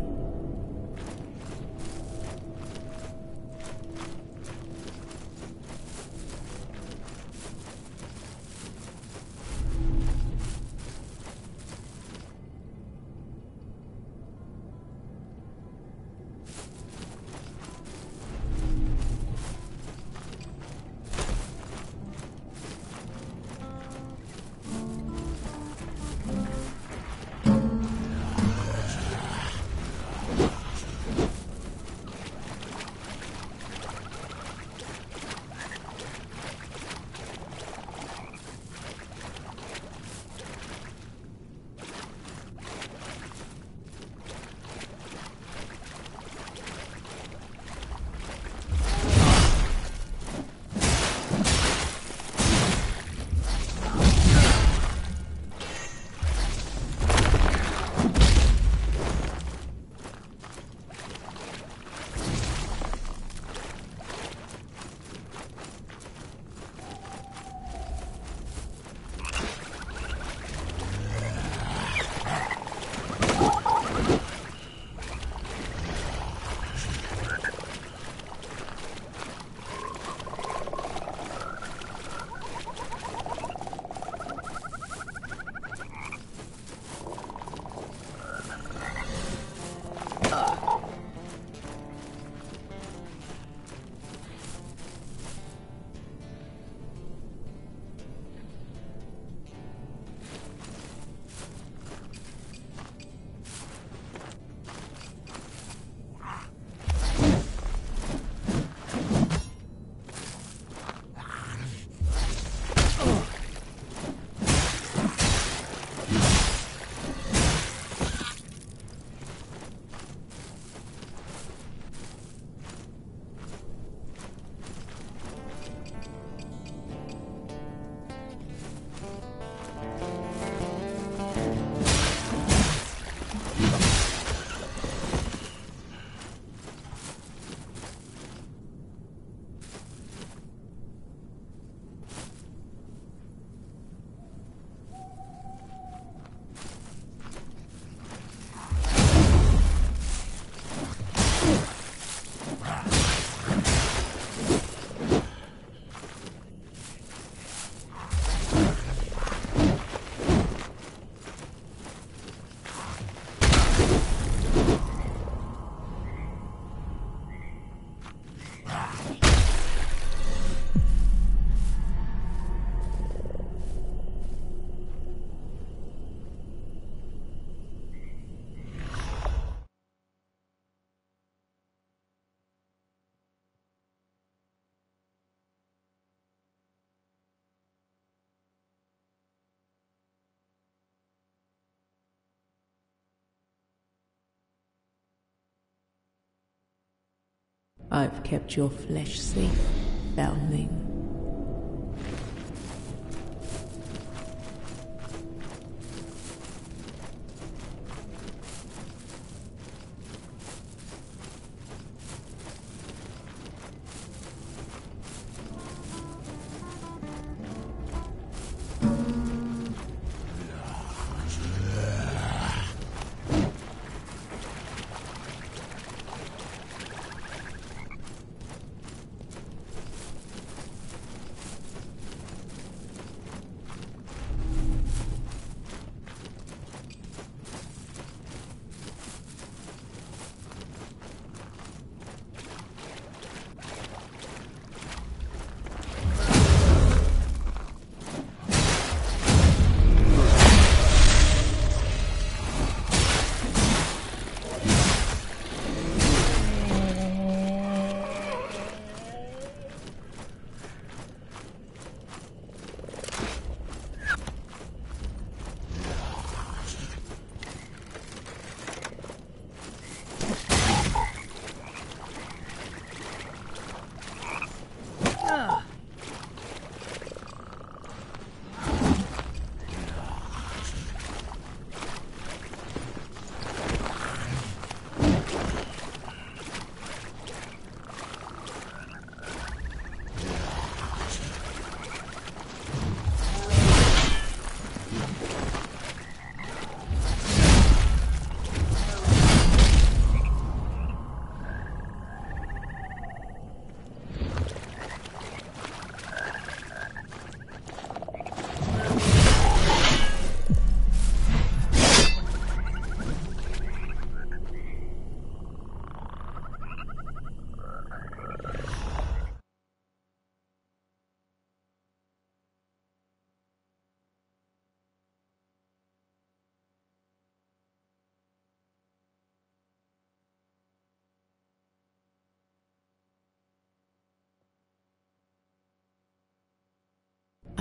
I've kept your flesh safe, foundling.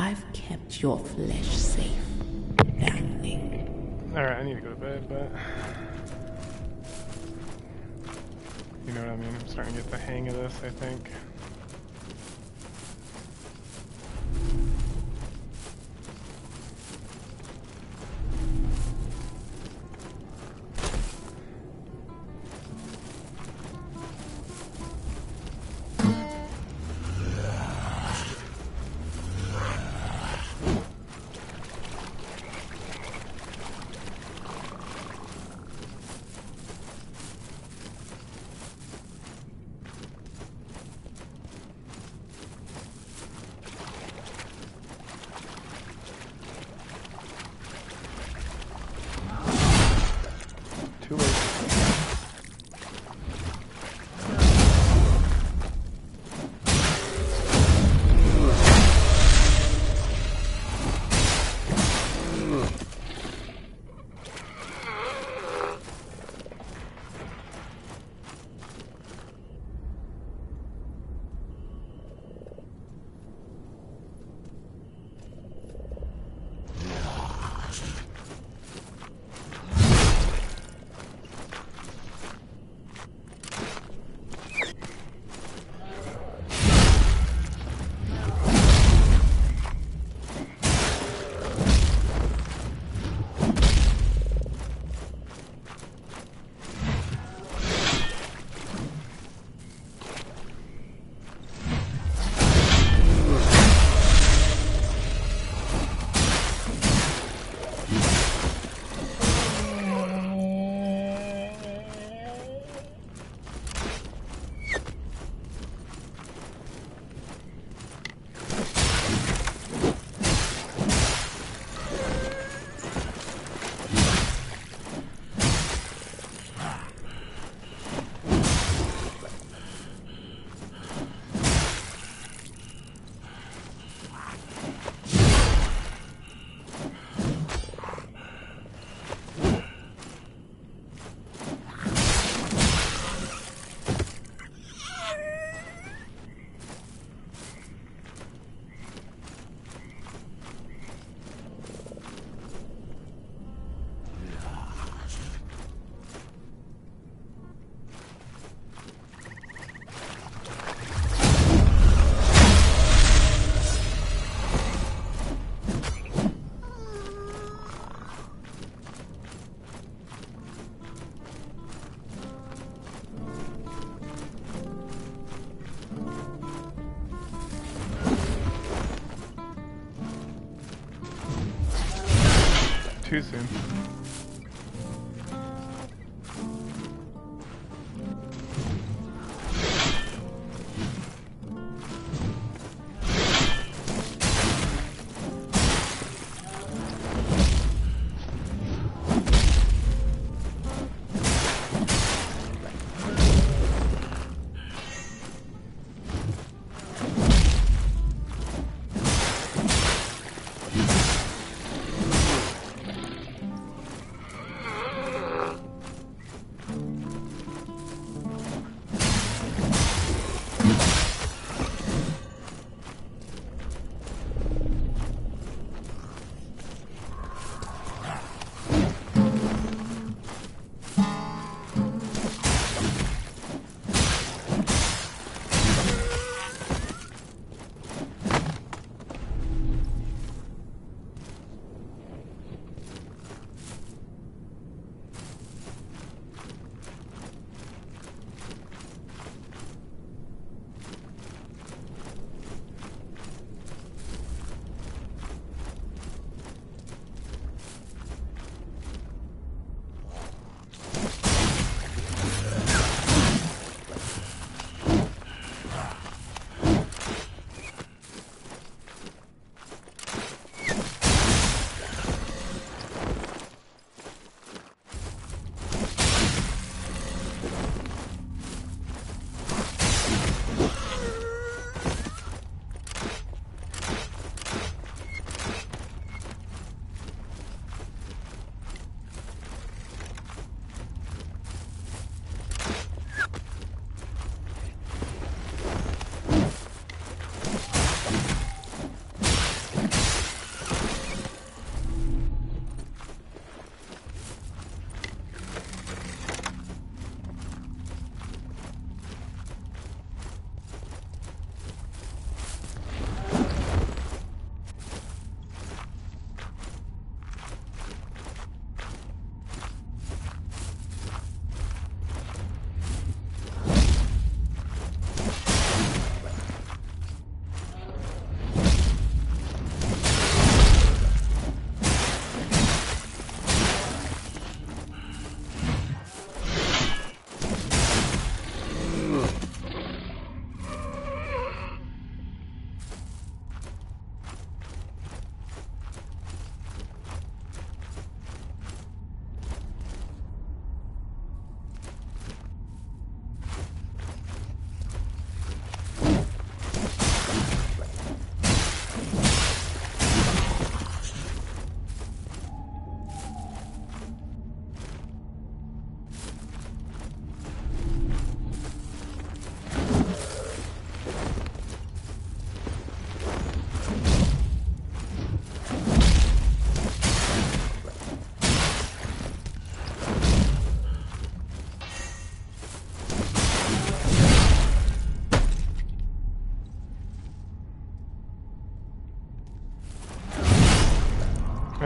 I've kept your flesh safe, foundling. Alright, I need to go to bed, but... You know what I mean? I'm starting to get the hang of this, I think. Too late. Too soon.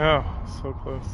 Oh, so close.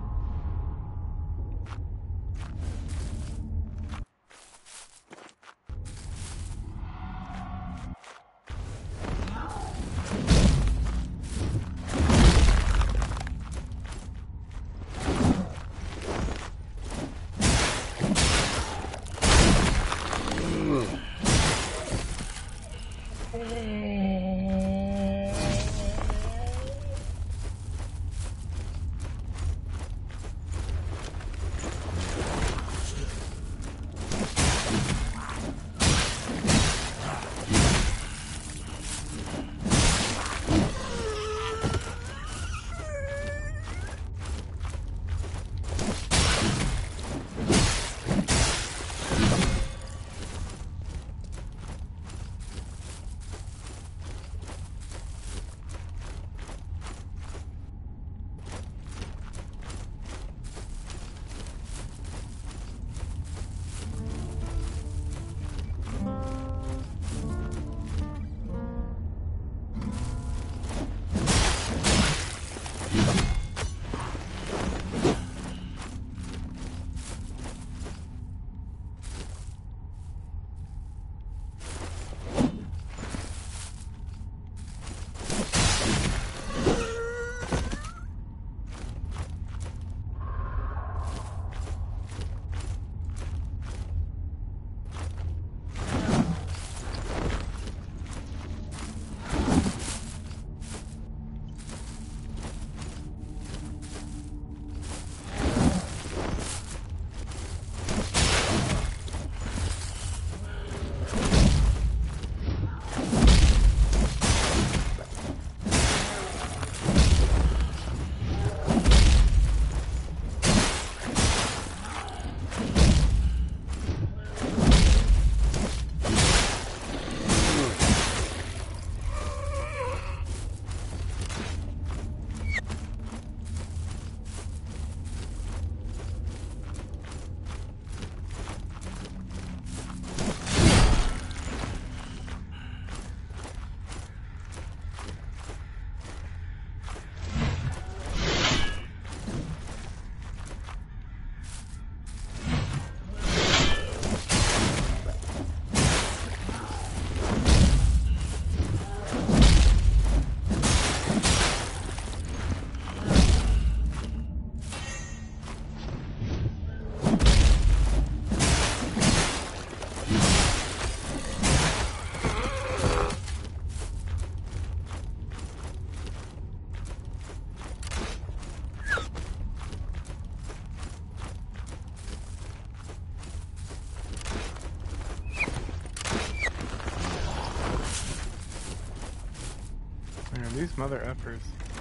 These mother effers.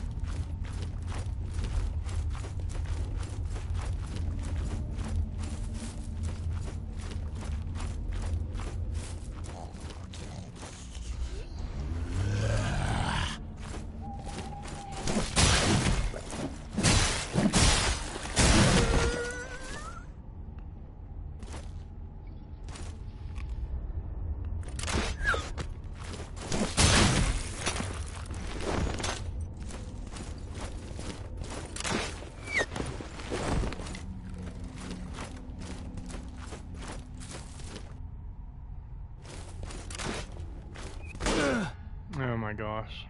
Oh my gosh.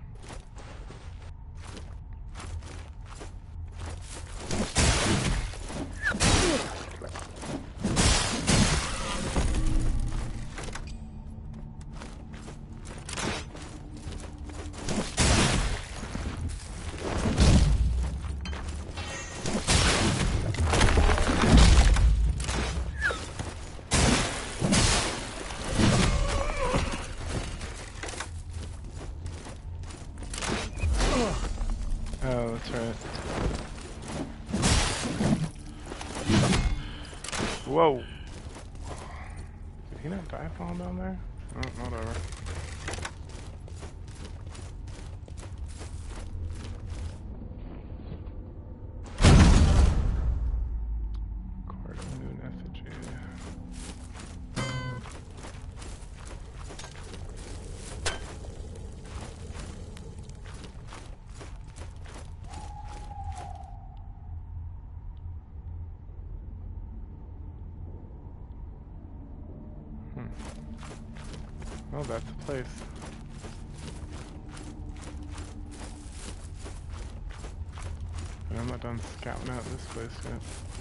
Oh, that's right. Whoa! Did he not die falling down there? Oh, whatever. Court of Moon Effigy. Oh, that's a place. But I'm not done scouting out this place yet.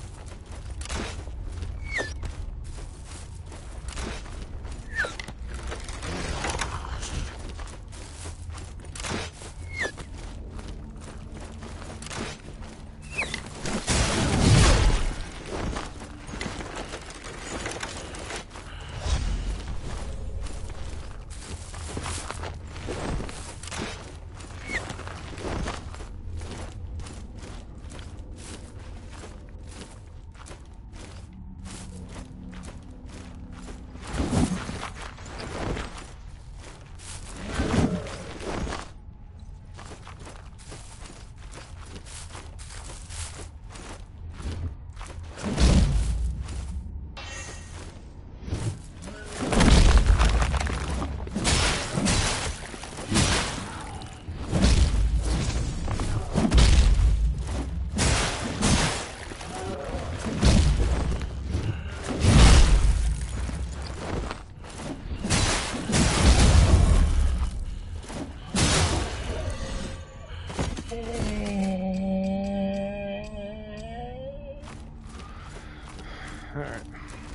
Alright.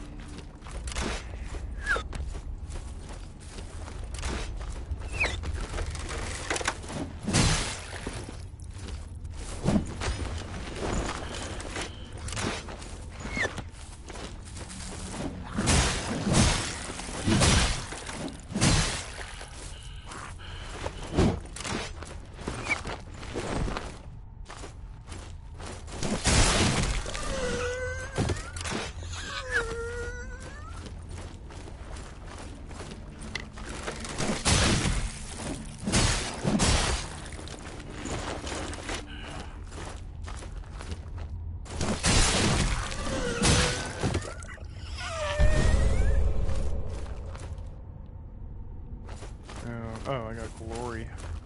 Oh, I got glory.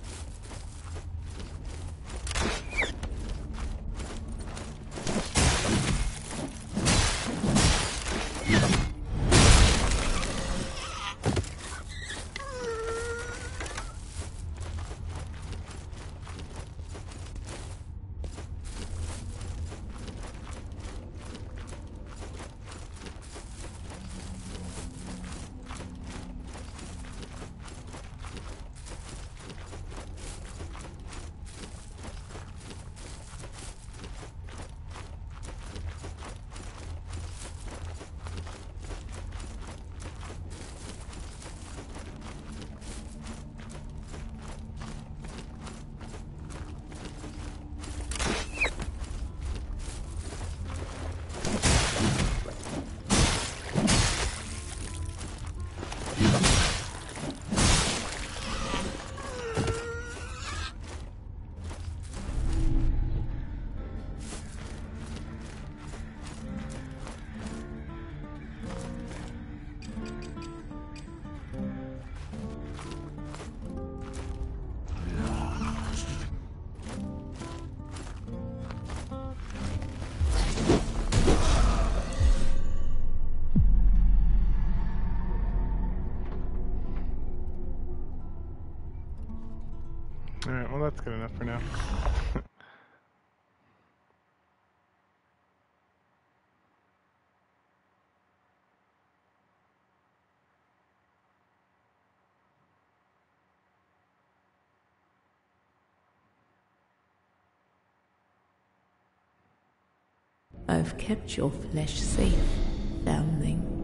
Alright, well that's good enough for now. I've kept your flesh safe, foundling.